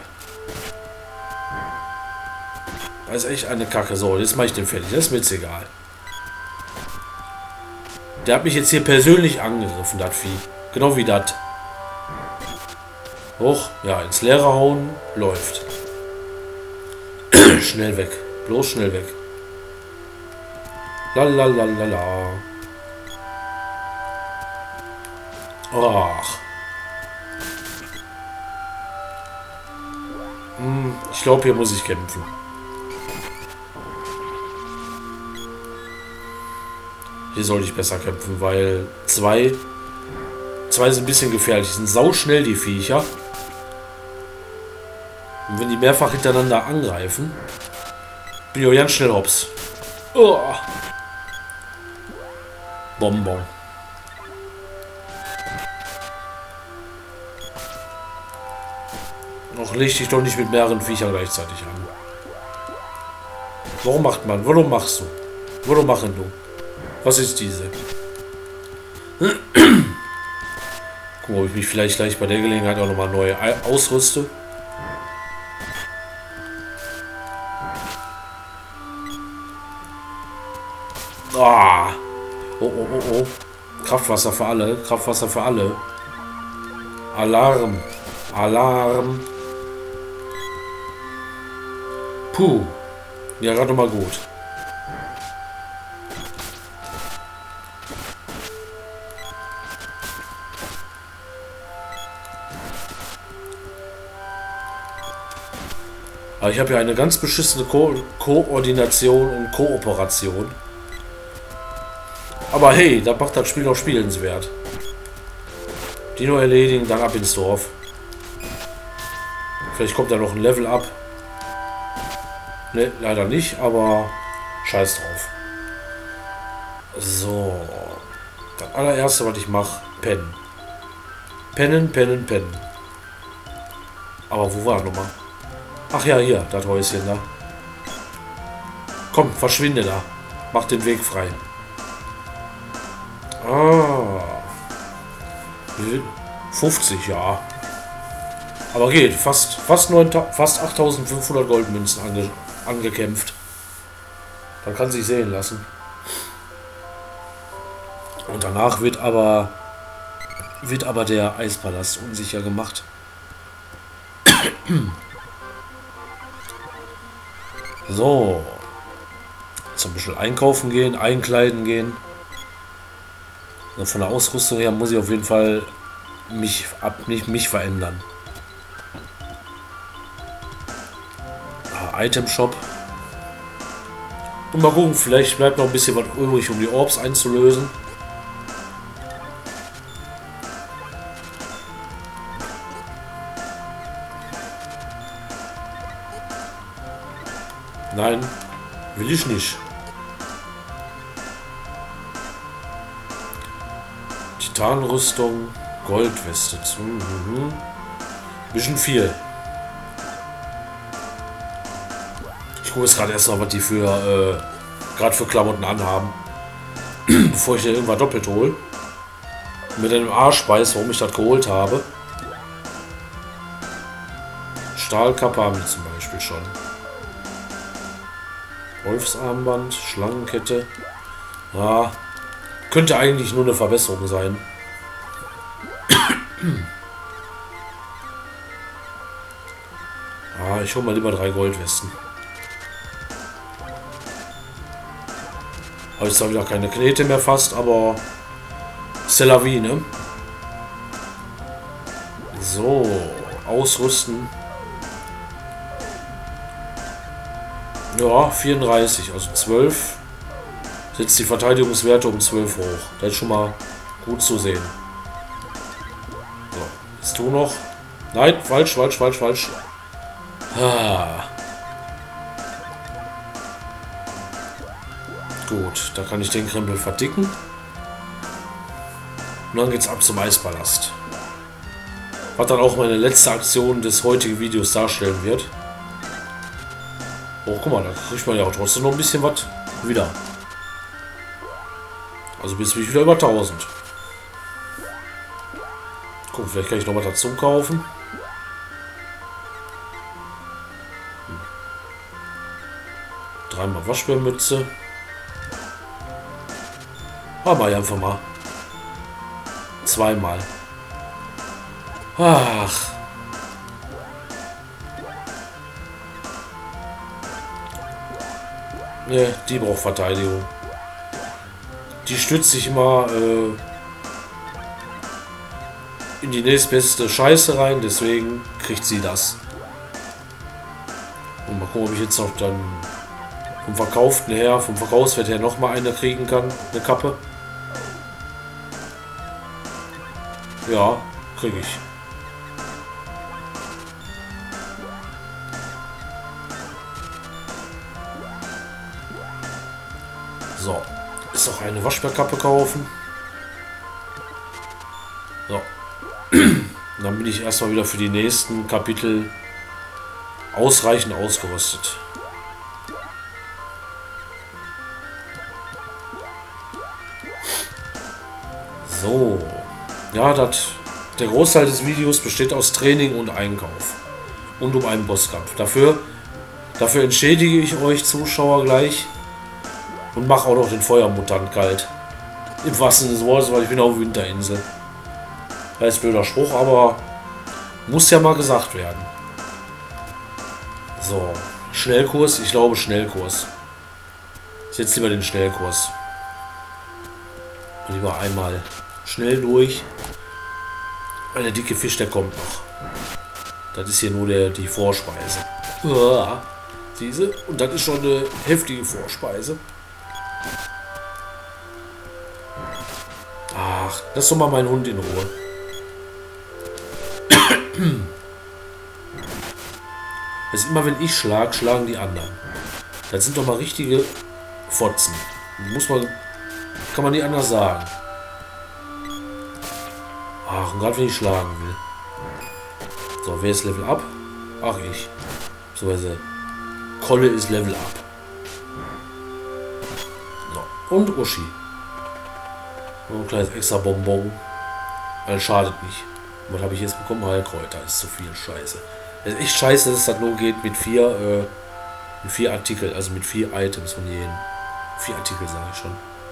Das ist echt eine Kacke. So, jetzt mache ich den fertig. Das ist mir jetzt egal. Der hat mich jetzt hier persönlich angegriffen, das Vieh. Genau wie das. Hoch, ja, ins Leere hauen, läuft. Schnell weg. Bloß schnell weg. Lalalala. Ach. Hm, ich glaube, hier muss ich kämpfen. Hier sollte ich besser kämpfen, weil zwei... Zwei sind ein bisschen gefährlich. Die sind sauschnell, die Viecher. Und wenn die mehrfach hintereinander angreifen, bin ich auch ganz schnell hops. Oh. Bonbon. Noch leg dich doch nicht mit mehreren Viechern gleichzeitig an. Warum macht man? Warum machst du? Warum machen du? Was ist diese? Gucken, ob ich mich vielleicht gleich bei der Gelegenheit auch nochmal neu ausrüste. Ah. Oh, oh, oh, oh. Kraftwasser für alle. Kraftwasser für alle. Alarm. Alarm. Puh. Ja, gerade noch mal gut. Aber ich habe ja eine ganz beschissene Ko Koordination und Kooperation. Aber hey, da macht das Spiel noch spielenswert. Die nur erledigen, dann ab ins Dorf. Vielleicht kommt da noch ein Level up. Ne, leider nicht, aber scheiß drauf. So. Das allererste, was ich mache, pennen. Pennen, pennen, pennen. Aber wo war er nochmal? Ach ja, hier, das Häuschen da. Komm, verschwinde da. Mach den Weg frei. Ah. fünfzig, ja. Aber geht. Fast, fast, fast achttausendfünfhundert Goldmünzen ange, angekämpft. Man kann sich sehen lassen. Und danach wird aber wird aber der Eispalast unsicher gemacht. So. Zum Beispiel einkaufen gehen, einkleiden gehen. Und von der Ausrüstung her muss ich auf jeden Fall mich, ab, mich, mich verändern. Ah, Item Shop. Und mal gucken, vielleicht bleibt noch ein bisschen was übrig, um die Orbs einzulösen. Nein, will ich nicht. Titanrüstung, Goldweste. Mhm. Bisschen viel. Ich gucke jetzt gerade erst mal, was die für äh, gerade für Klamotten anhaben. Bevor ich dir irgendwas doppelt hole. Mit einem Arsch weiß, warum ich das geholt habe. Stahlkappe haben wir zum Beispiel schon. Wolfsarmband, Schlangenkette. Ja, könnte eigentlich nur eine Verbesserung sein. Ah, ich hole mal lieber drei Goldwesten. Habe ich zwar wieder keine Knete mehr fast, aber c'est la vie, ne? So, ausrüsten. Ja, vierunddreißig, also zwölf. Setzt die Verteidigungswerte um zwölf hoch. Das ist schon mal gut zu sehen. So, bist du noch? Nein, falsch, falsch, falsch, falsch. Ah. Gut, da kann ich den Krempel verdicken. Und dann geht's ab zum Eispalast. Was dann auch meine letzte Aktion des heutigen Videos darstellen wird. Oh, guck mal, da kriegt man ja auch trotzdem noch ein bisschen was wieder. Also bis wieder über tausend. Guck, vielleicht kann ich noch was dazu kaufen. Hm. Dreimal Waschbärmütze. Aber ja, einfach mal. Zweimal. Ach. Ne, die braucht Verteidigung. Die stützt sich immer äh, in die nächstbeste Scheiße rein, deswegen kriegt sie das. Und mal gucken, ob ich jetzt noch dann vom Verkauften her, vom Verkaufswert her noch mal eine kriegen kann, eine Kappe. Ja, kriege ich. So, ist auch eine Waschbärkappe kaufen. So. Dann bin ich erstmal wieder für die nächsten Kapitel ausreichend ausgerüstet. So. Ja, das, der Großteil des Videos besteht aus Training und Einkauf. Und um einen Bosskampf. Dafür, dafür entschädige ich euch Zuschauer gleich. Und mache auch noch den Feuermutant kalt. Im wahrsten Sinne des Wortes, weil ich bin auf Winterinsel. Das ist ein blöder Spruch, aber muss ja mal gesagt werden. So, Schnellkurs? Ich glaube Schnellkurs. Ich setze lieber den Schnellkurs. Lieber einmal schnell durch. Weil der dicke Fisch, der kommt noch. Das ist hier nur der, die Vorspeise. Uah, diese. Und das ist schon eine heftige Vorspeise. Ach, lass doch mal meinen Hund in Ruhe. Das ist immer, wenn ich schlag, schlagen die anderen. Das sind doch mal richtige Fotzen. Muss man, kann man nicht anders sagen. Ach, und gerade wenn ich schlagen will. So, wer ist Level Up? Ach, ich. Beziehungsweise Kolle ist Level Up. So, und Uschi. Noch ein kleines extra Bonbon. Weil schadet nicht. Was habe ich jetzt bekommen? Heilkräuter. Ist zu viel Scheiße. Es ist echt scheiße, dass es das nur geht mit vier, äh, mit vier Artikel, also mit vier Items von jedem. Vier Artikel sage ich schon.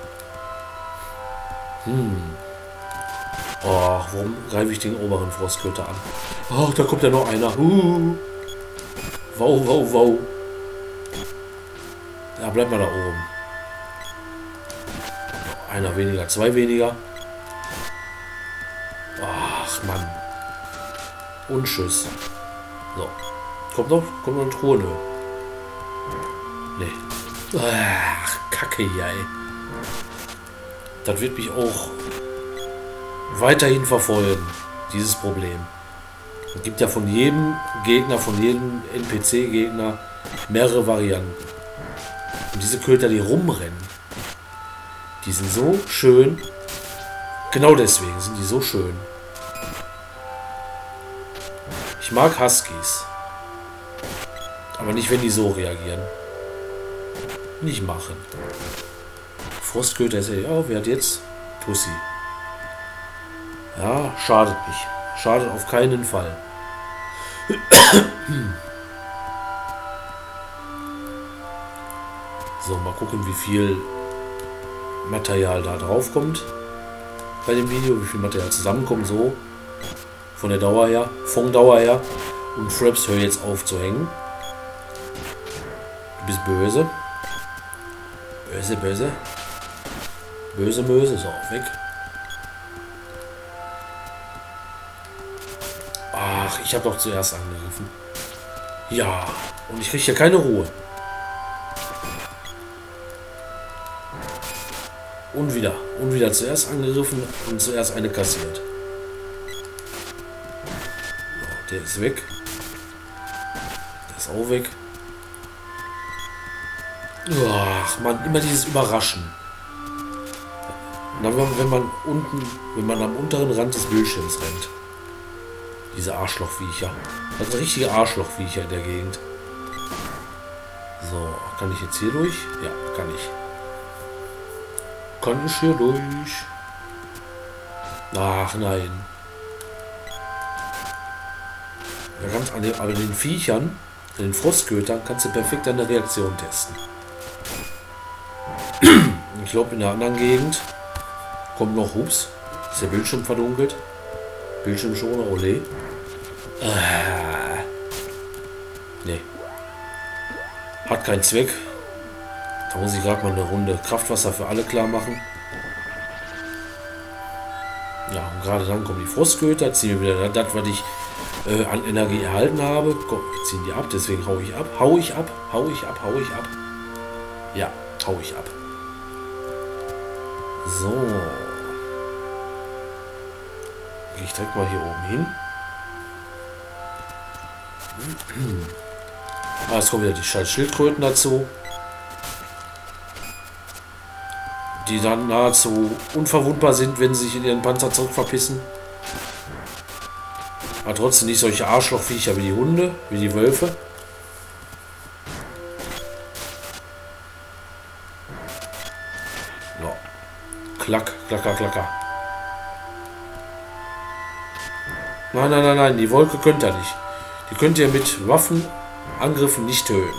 Hm. Oh, warum greife ich den oberen Frostköter an? Oh, da kommt ja noch einer. Uh. Wow, wow, wow. Ja, bleib mal da oben. Einer weniger, zwei weniger. Ach, Mann. Und tschüss. So. Kommt noch? Kommt noch eine Truhe? Nö. Nee. Ach, Kacke hier, ey. Das wird mich auch weiterhin verfolgen, dieses Problem. Es gibt ja von jedem Gegner, von jedem N P C-Gegner mehrere Varianten. Und diese Köter, die rumrennen, die sind so schön. Genau deswegen sind die so schön. Ich mag Huskies. Aber nicht, wenn die so reagieren. Nicht machen. Frostköter ist ja, oh, wer hat jetzt? Tussi. Ja, schadet nicht. Schadet auf keinen Fall. So, mal gucken, wie viel Material da drauf kommt bei dem Video, wie viel Material zusammenkommt, so von der Dauer her, von Dauer her. Und Fraps, hör jetzt auf zu hängen. Du bist böse. Böse, böse. Böse, böse, so, weg. Ach, ich habe doch zuerst angegriffen. Ja, und ich kriege hier keine Ruhe. Und wieder. Und wieder zuerst angegriffen und zuerst eine kassiert. So, der ist weg. Der ist auch weg. Ach, man, immer dieses Überraschen. Und dann, wenn man unten, wenn man am unteren Rand des Bildschirms rennt. Diese Arschlochviecher. Das sind richtige Arschlochviecher in der Gegend. So, kann ich jetzt hier durch? Ja, kann ich. Kann ich hier durch? Ach nein. Ja, ganz an den, aber den Viechern, den Frostkötern, kannst du perfekt eine Reaktion testen. Ich glaube, in der anderen Gegend kommt noch, hups, ist der Bildschirm verdunkelt. Bildschirmschoner, ole. Äh, nee. Hat keinen Zweck. Da muss ich gerade mal eine Runde Kraftwasser für alle klar machen. Ja, und gerade dann kommen die Frostköter, ziehen wir wieder das, was ich äh, an Energie erhalten habe. Komm, wir ziehen die ab, deswegen hau ich ab. Hau ich ab, hau ich ab, hau ich ab. Ja, hau ich ab. So. Gehe ich direkt mal hier oben hin. Ah, jetzt kommen wieder die scheiß Schildkröten dazu. Die dann nahezu unverwundbar sind, wenn sie sich in ihren Panzer zurückverpissen. Aber trotzdem nicht solche Arschlochviecher wie die Hunde, wie die Wölfe. No. Klack, klacker, klacker. Nein, nein, nein, nein, die Wolke könnt ihr nicht. Die könnt ihr mit Waffenangriffen nicht töten.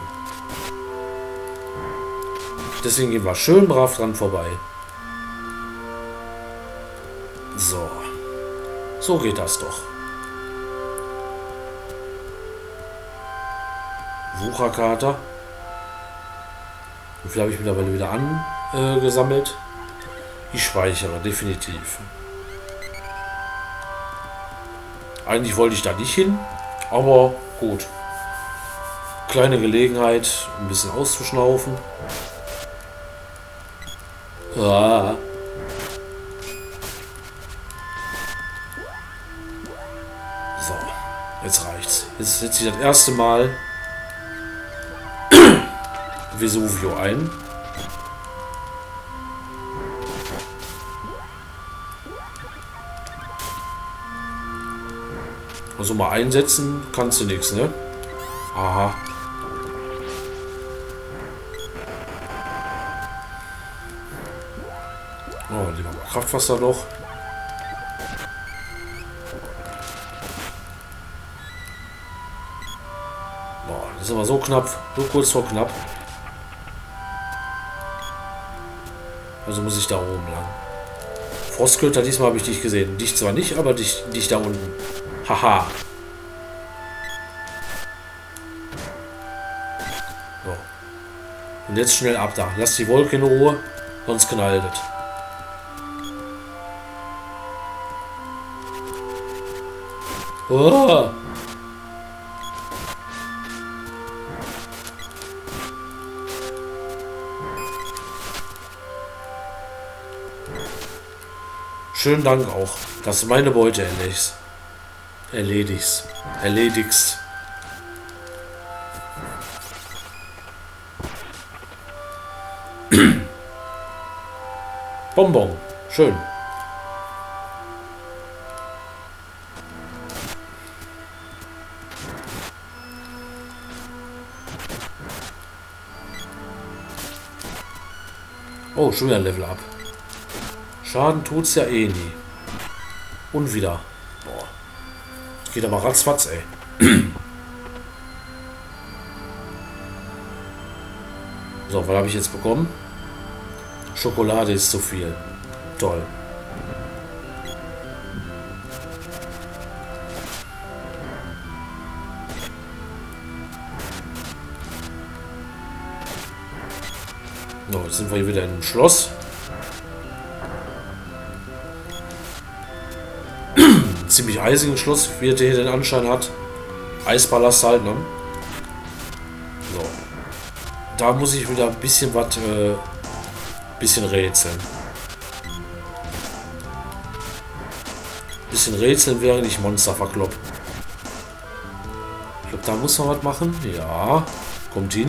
Deswegen gehen wir schön brav dran vorbei. So. So geht das doch. Wucherkater. Wie viel habe ich mittlerweile wieder angesammelt? Äh, ich speichere, definitiv. Eigentlich wollte ich da nicht hin, aber gut. Kleine Gelegenheit, ein bisschen auszuschnaufen. Ah. So, jetzt reicht's. Jetzt setze ich das erste Mal Vesuvio ein. Also mal einsetzen kannst du nichts, ne? Aha. Oh, lieber mal Kraftwasser doch. Boah, das ist aber so knapp. So kurz vor knapp. Also muss ich da oben lang. Frostköter, diesmal habe ich dich gesehen. Dich zwar nicht, aber dich, dich da unten. Haha. So. Und jetzt schnell ab da. Lass die Wolke in Ruhe, sonst knallt es. Oh. Schönen Dank auch, dass du meine Beute erledigst. Erledigst. Erledigst. Bonbon. Schön. Oh, schon wieder ein Level up. Schaden tut's ja eh nie. Und wieder. Boah. Geht aber ratzfatz, ey. So, was habe ich jetzt bekommen? Schokolade ist zu viel. Toll. So, jetzt sind wir hier wieder im Schloss. Ziemlich eisigen Schloss, wie er hier den Anschein hat. Eispalast halt, ne? So. Da muss ich wieder ein bisschen was, äh, bisschen rätseln. Bisschen rätseln, während ich Monster verklopp. Ich glaube, da muss man was machen. Ja, kommt hin.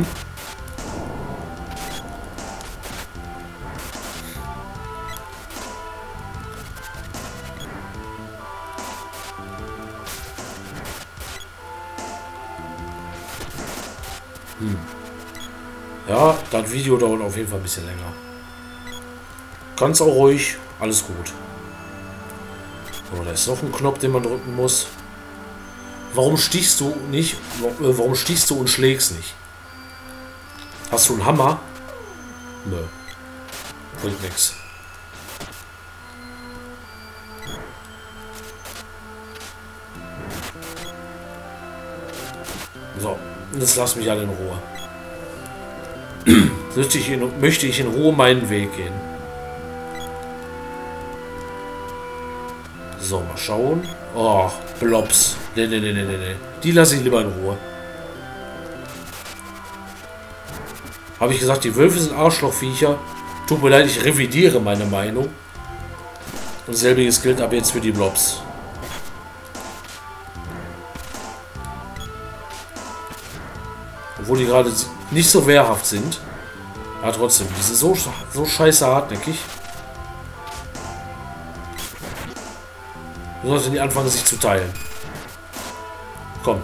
Hm. Ja, das Video dauert auf jeden Fall ein bisschen länger. Ganz auch ruhig, alles gut. So, da ist noch ein Knopf, den man drücken muss. Warum stichst du nicht? Warum stichst du und schlägst nicht? Hast du einen Hammer? Nö. Bringt nichts. So, jetzt lass mich alle in Ruhe. Möchte ich in, möchte ich in Ruhe meinen Weg gehen. So, mal schauen. Oh, Blobs. Ne, ne, ne, ne, ne. Die lasse ich lieber in Ruhe. Habe ich gesagt, die Wölfe sind Arschlochviecher. Tut mir leid, ich revidiere meine Meinung. Und selbiges gilt ab jetzt für die Blobs. Obwohl die gerade nicht so wehrhaft sind. Aber trotzdem, die sind so, so scheiße hartnäckig. Nur sollten die anfangen, sich zu teilen. Komm.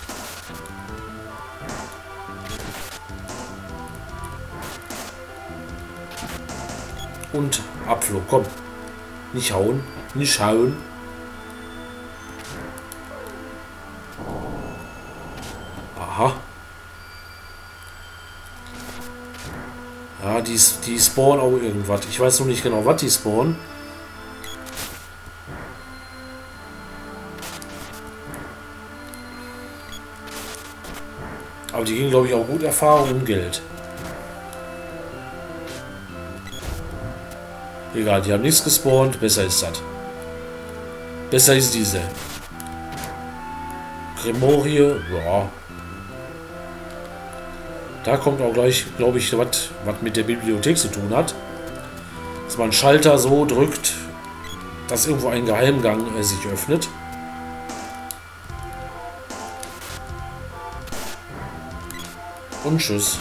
Und Abflug, komm. Nicht hauen, nicht hauen. Aha. Ja, die, die spawnen auch irgendwas. Ich weiß noch nicht genau, was die spawnen. Aber die gehen, glaube ich, auch gut Erfahrung und Geld. Egal, die haben nichts gespawnt. Besser ist das. Besser ist diese. Gremorie, ja. Da kommt auch gleich, glaube ich, was mit der Bibliothek zu tun hat. Dass man einen Schalter so drückt, dass irgendwo ein Geheimgang äh, sich öffnet. Und tschüss.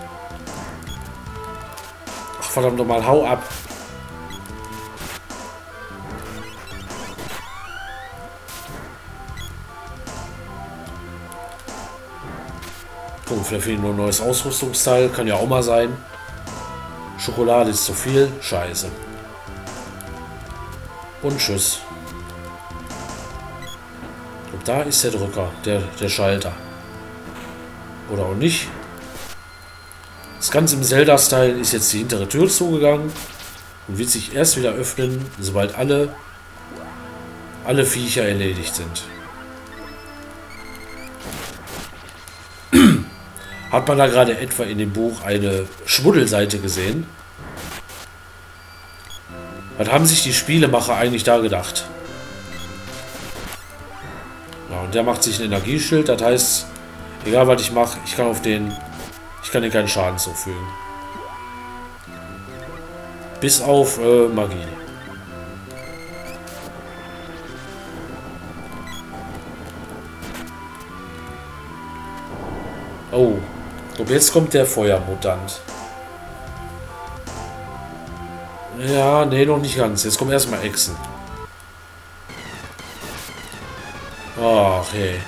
Ach, verdammt nochmal, hau ab. Guck, vielleicht fehlt nur ein neues Ausrüstungsteil. Kann ja auch mal sein. Schokolade ist zu viel. Scheiße. Und tschüss. Und da ist der Drücker, der, der Schalter. Oder auch nicht. Das Ganze im Zelda-Style ist jetzt die hintere Tür zugegangen und wird sich erst wieder öffnen, sobald alle, alle Viecher erledigt sind. Hat man da gerade etwa in dem Buch eine Schmuddelseite gesehen? Was haben sich die Spielemacher eigentlich da gedacht? Ja, und der macht sich ein Energieschild, das heißt, egal was ich mache, ich kann auf den, ich kann den keinen Schaden zufügen. Bis auf äh, Magie. Oh. Und jetzt kommt der Feuermutant. Ja, nee, noch nicht ganz. Jetzt kommen erstmal Echsen. Ach, hey.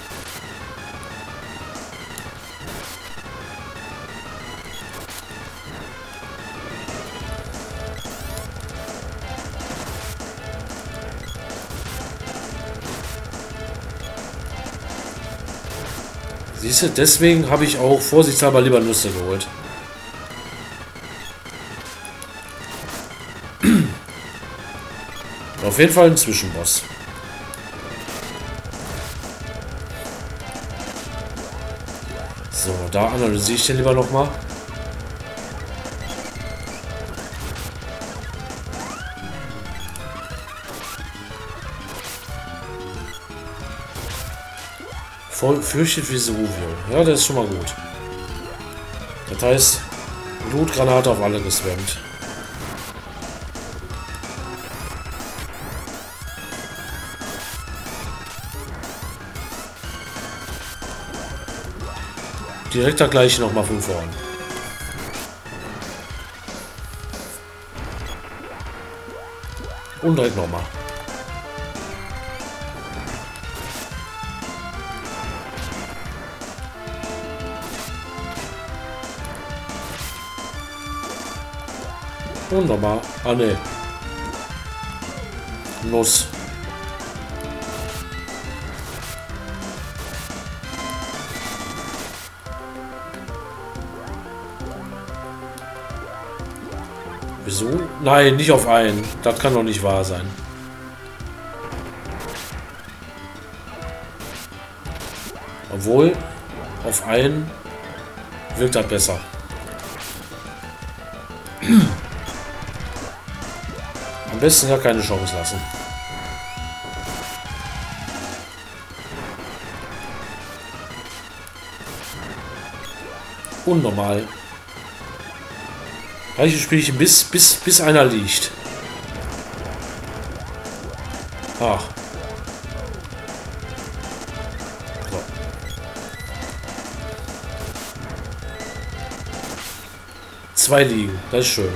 Siehst du, deswegen habe ich auch vorsichtshalber lieber Nüsse geholt. Auf jeden Fall ein Zwischenboss. So, da analysiere ich den lieber nochmal. Voll fürchtet Vesuvio. Ja, das ist schon mal gut. Das heißt, Blutgranate auf alle geswammt. Direkt da gleich nochmal von vorn. Und direkt nochmal. Und nochmal. Ah, ne. Nuss. Wieso? Nein, nicht auf einen. Das kann doch nicht wahr sein. Obwohl, auf einen wirkt das besser. Am besten gar keine Chance lassen. Unnormal. Gleiches Spielchen, bis, bis, bis einer liegt. Ach. So. Zwei liegen, das ist schön.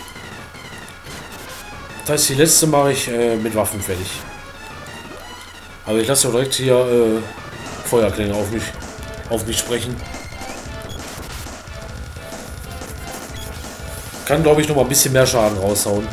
Das heißt, die letzte mache ich äh, mit Waffen fertig. Aber ich lasse direkt hier äh, Feuerklänge auf mich, auf mich sprechen. Kann, glaube ich, noch mal ein bisschen mehr Schaden raushauen.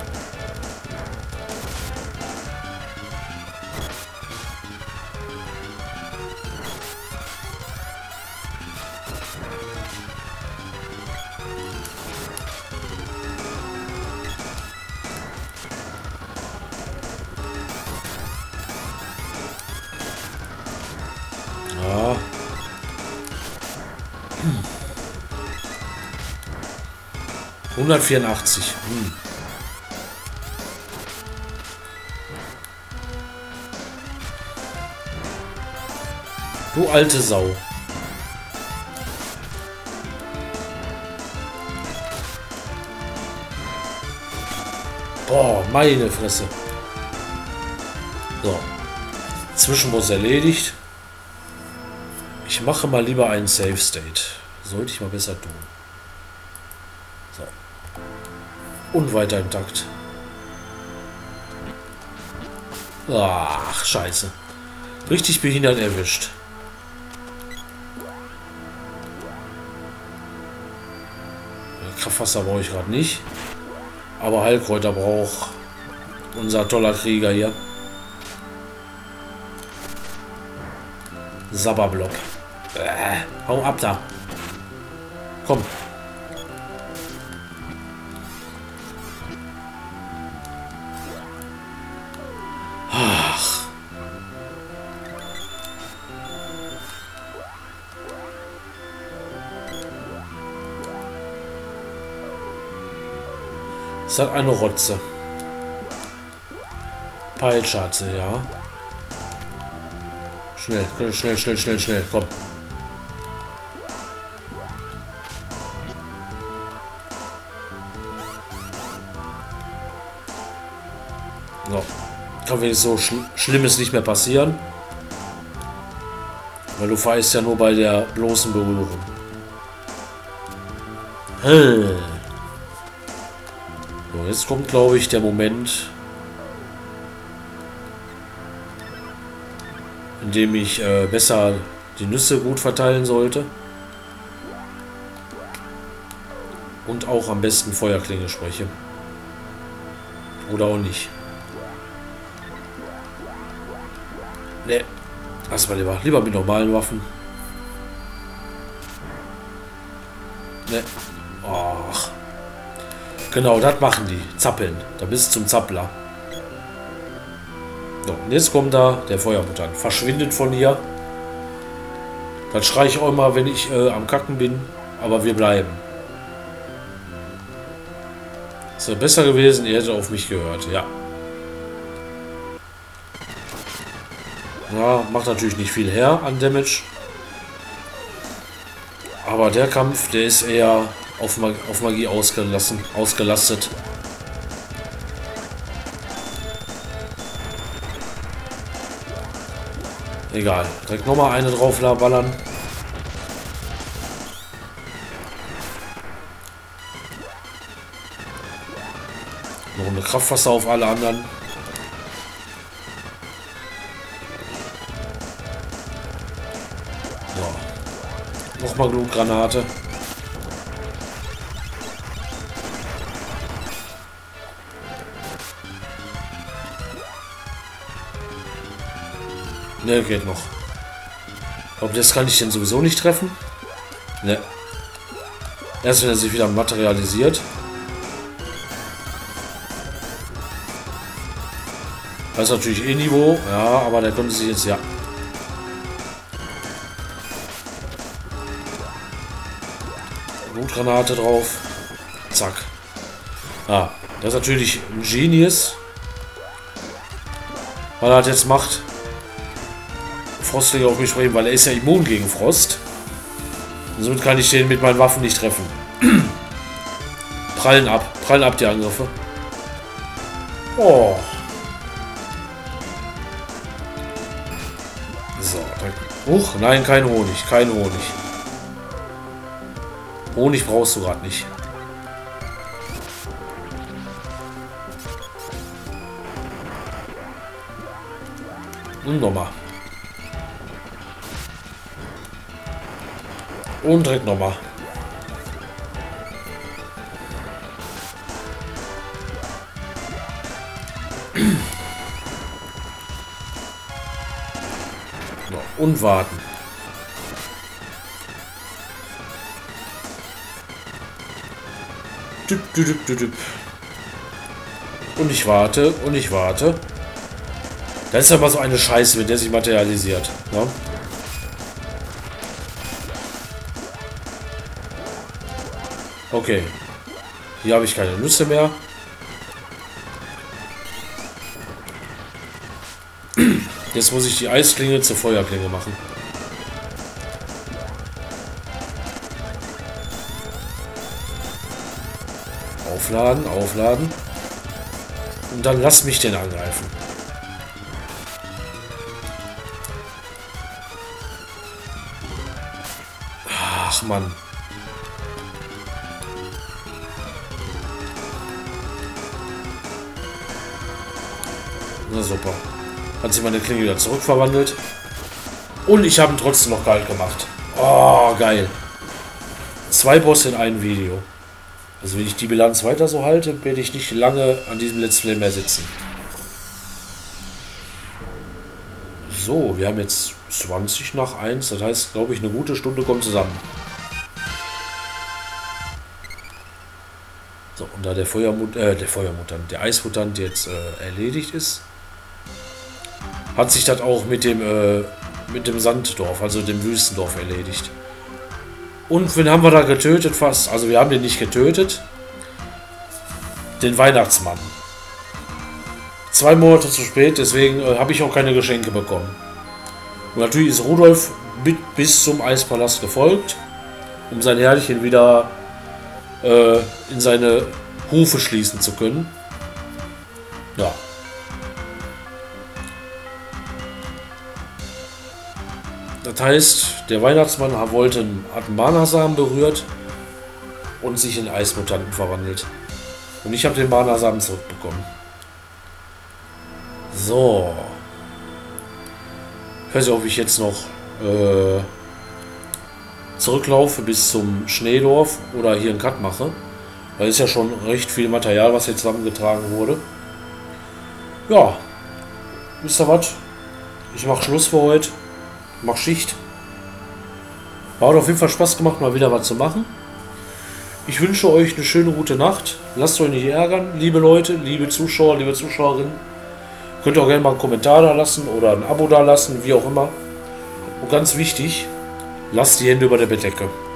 Ja. hundertvierundachtzig. Hm. Du alte Sau. Boah, meine Fresse. So. Zwischenboss erledigt. Ich mache mal lieber einen Save State. Sollte ich mal besser tun. So. Und weiter im Takt. Ach, scheiße. Richtig behindert erwischt. Kraftwasser brauche ich gerade nicht. Aber Heilkräuter braucht unser toller Krieger hier. Sabberblob. Äh, hau ab da. Komm. Ach. Es hat eine Rotze. Peitschatze, ja. Schnell, schnell, schnell, schnell, schnell, komm. So. Kann wenigstens so schl Schlimmes nicht mehr passieren. Weil du weißt ja nur bei der bloßen Berührung. Hm. So, jetzt kommt, glaube ich, der Moment, in dem ich äh, besser die Nüsse gut verteilen sollte. Und auch am besten Feuerklinge spreche. Oder auch nicht. Ne, lass mal lieber. Lieber mit normalen Waffen. Ne. Ach. Genau, das machen die. Zappeln. Da bist du zum Zappler. So, und jetzt kommt da der Feuermutant. Verschwindet von hier. Das schreie ich auch immer, wenn ich äh, am Kacken bin. Aber wir bleiben. Es wäre besser gewesen, ihr hättet auf mich gehört. Ja. Ja, macht natürlich nicht viel her an Damage. Aber der Kampf, der ist eher auf, Mag auf Magie ausgelassen, ausgelastet. Egal. Direkt nochmal eine drauf ballern. Noch eine Kraftwasser auf alle anderen. So. Nochmal Blutgranate. Ne, geht noch. Aber das kann ich denn sowieso nicht treffen. Ne. Erst wenn er sich wieder materialisiert. Das ist natürlich eh Niveau. Ja, aber der könnte sich jetzt ja. Blutgranate drauf. Zack. Ah, das ist natürlich ein Genius. Weil er das jetzt macht. Frostlinge auf mich sprechen, weil er ist ja immun gegen Frost. Und somit kann ich den mit meinen Waffen nicht treffen. Prallen ab. Prallen ab die Angriffe. Oh. So. Huch, nein, kein Honig. Kein Honig. Honig brauchst du gerade nicht. Und nochmal. Und direkt nochmal. Und warten. Düpp, düpp, düpp, düpp. Und ich warte und ich warte. Das ist aber so eine Scheiße, wenn der sich materialisiert. Ja? Okay. Hier habe ich keine Nüsse mehr. Jetzt muss ich die Eisklinge zur Feuerklinge machen. Aufladen, aufladen. Und dann lass mich den angreifen. Ach Mann. Na super. Hat sich meine Klinge wieder zurückverwandelt. Und ich habe ihn trotzdem noch kalt gemacht. Oh, geil. Zwei Bosse in einem Video. Also wenn ich die Bilanz weiter so halte, werde ich nicht lange an diesem Let's Play mehr sitzen. So, wir haben jetzt zwanzig nach eins. Das heißt, glaube ich, eine gute Stunde kommt zusammen. So, und da der Feuermut, äh, der Feuermutant, der Eismutant jetzt äh, erledigt ist, hat sich das auch mit dem, äh, mit dem Sanddorf, also dem Wüstendorf erledigt. Und wen haben wir da getötet fast? Also wir haben den nicht getötet. Den Weihnachtsmann. Zwei Monate zu spät, deswegen äh, habe ich auch keine Geschenke bekommen. Und natürlich ist Rudolf mit bis zum Eispalast gefolgt, um sein Herrchen wieder äh, in seine Hufe schließen zu können. Ja. Das heißt, der Weihnachtsmann wollte, hat einen Mana-Samen berührt und sich in Eismutanten verwandelt. Und ich habe den Mana-Samen zurückbekommen. So. Ich weiß nicht, ob ich jetzt noch äh, zurücklaufe bis zum Schneedorf oder hier einen Cut mache. Weil es ist ja schon recht viel Material, was jetzt zusammengetragen wurde. Ja. Wisst ihr was? Ich mache Schluss für heute. Mach Schicht. Hat auf jeden Fall Spaß gemacht, mal wieder was zu machen. Ich wünsche euch eine schöne gute Nacht. Lasst euch nicht ärgern, liebe Leute, liebe Zuschauer, liebe Zuschauerinnen. Könnt ihr auch gerne mal einen Kommentar da lassen oder ein Abo da lassen, wie auch immer. Und ganz wichtig, lasst die Hände über der Bettdecke.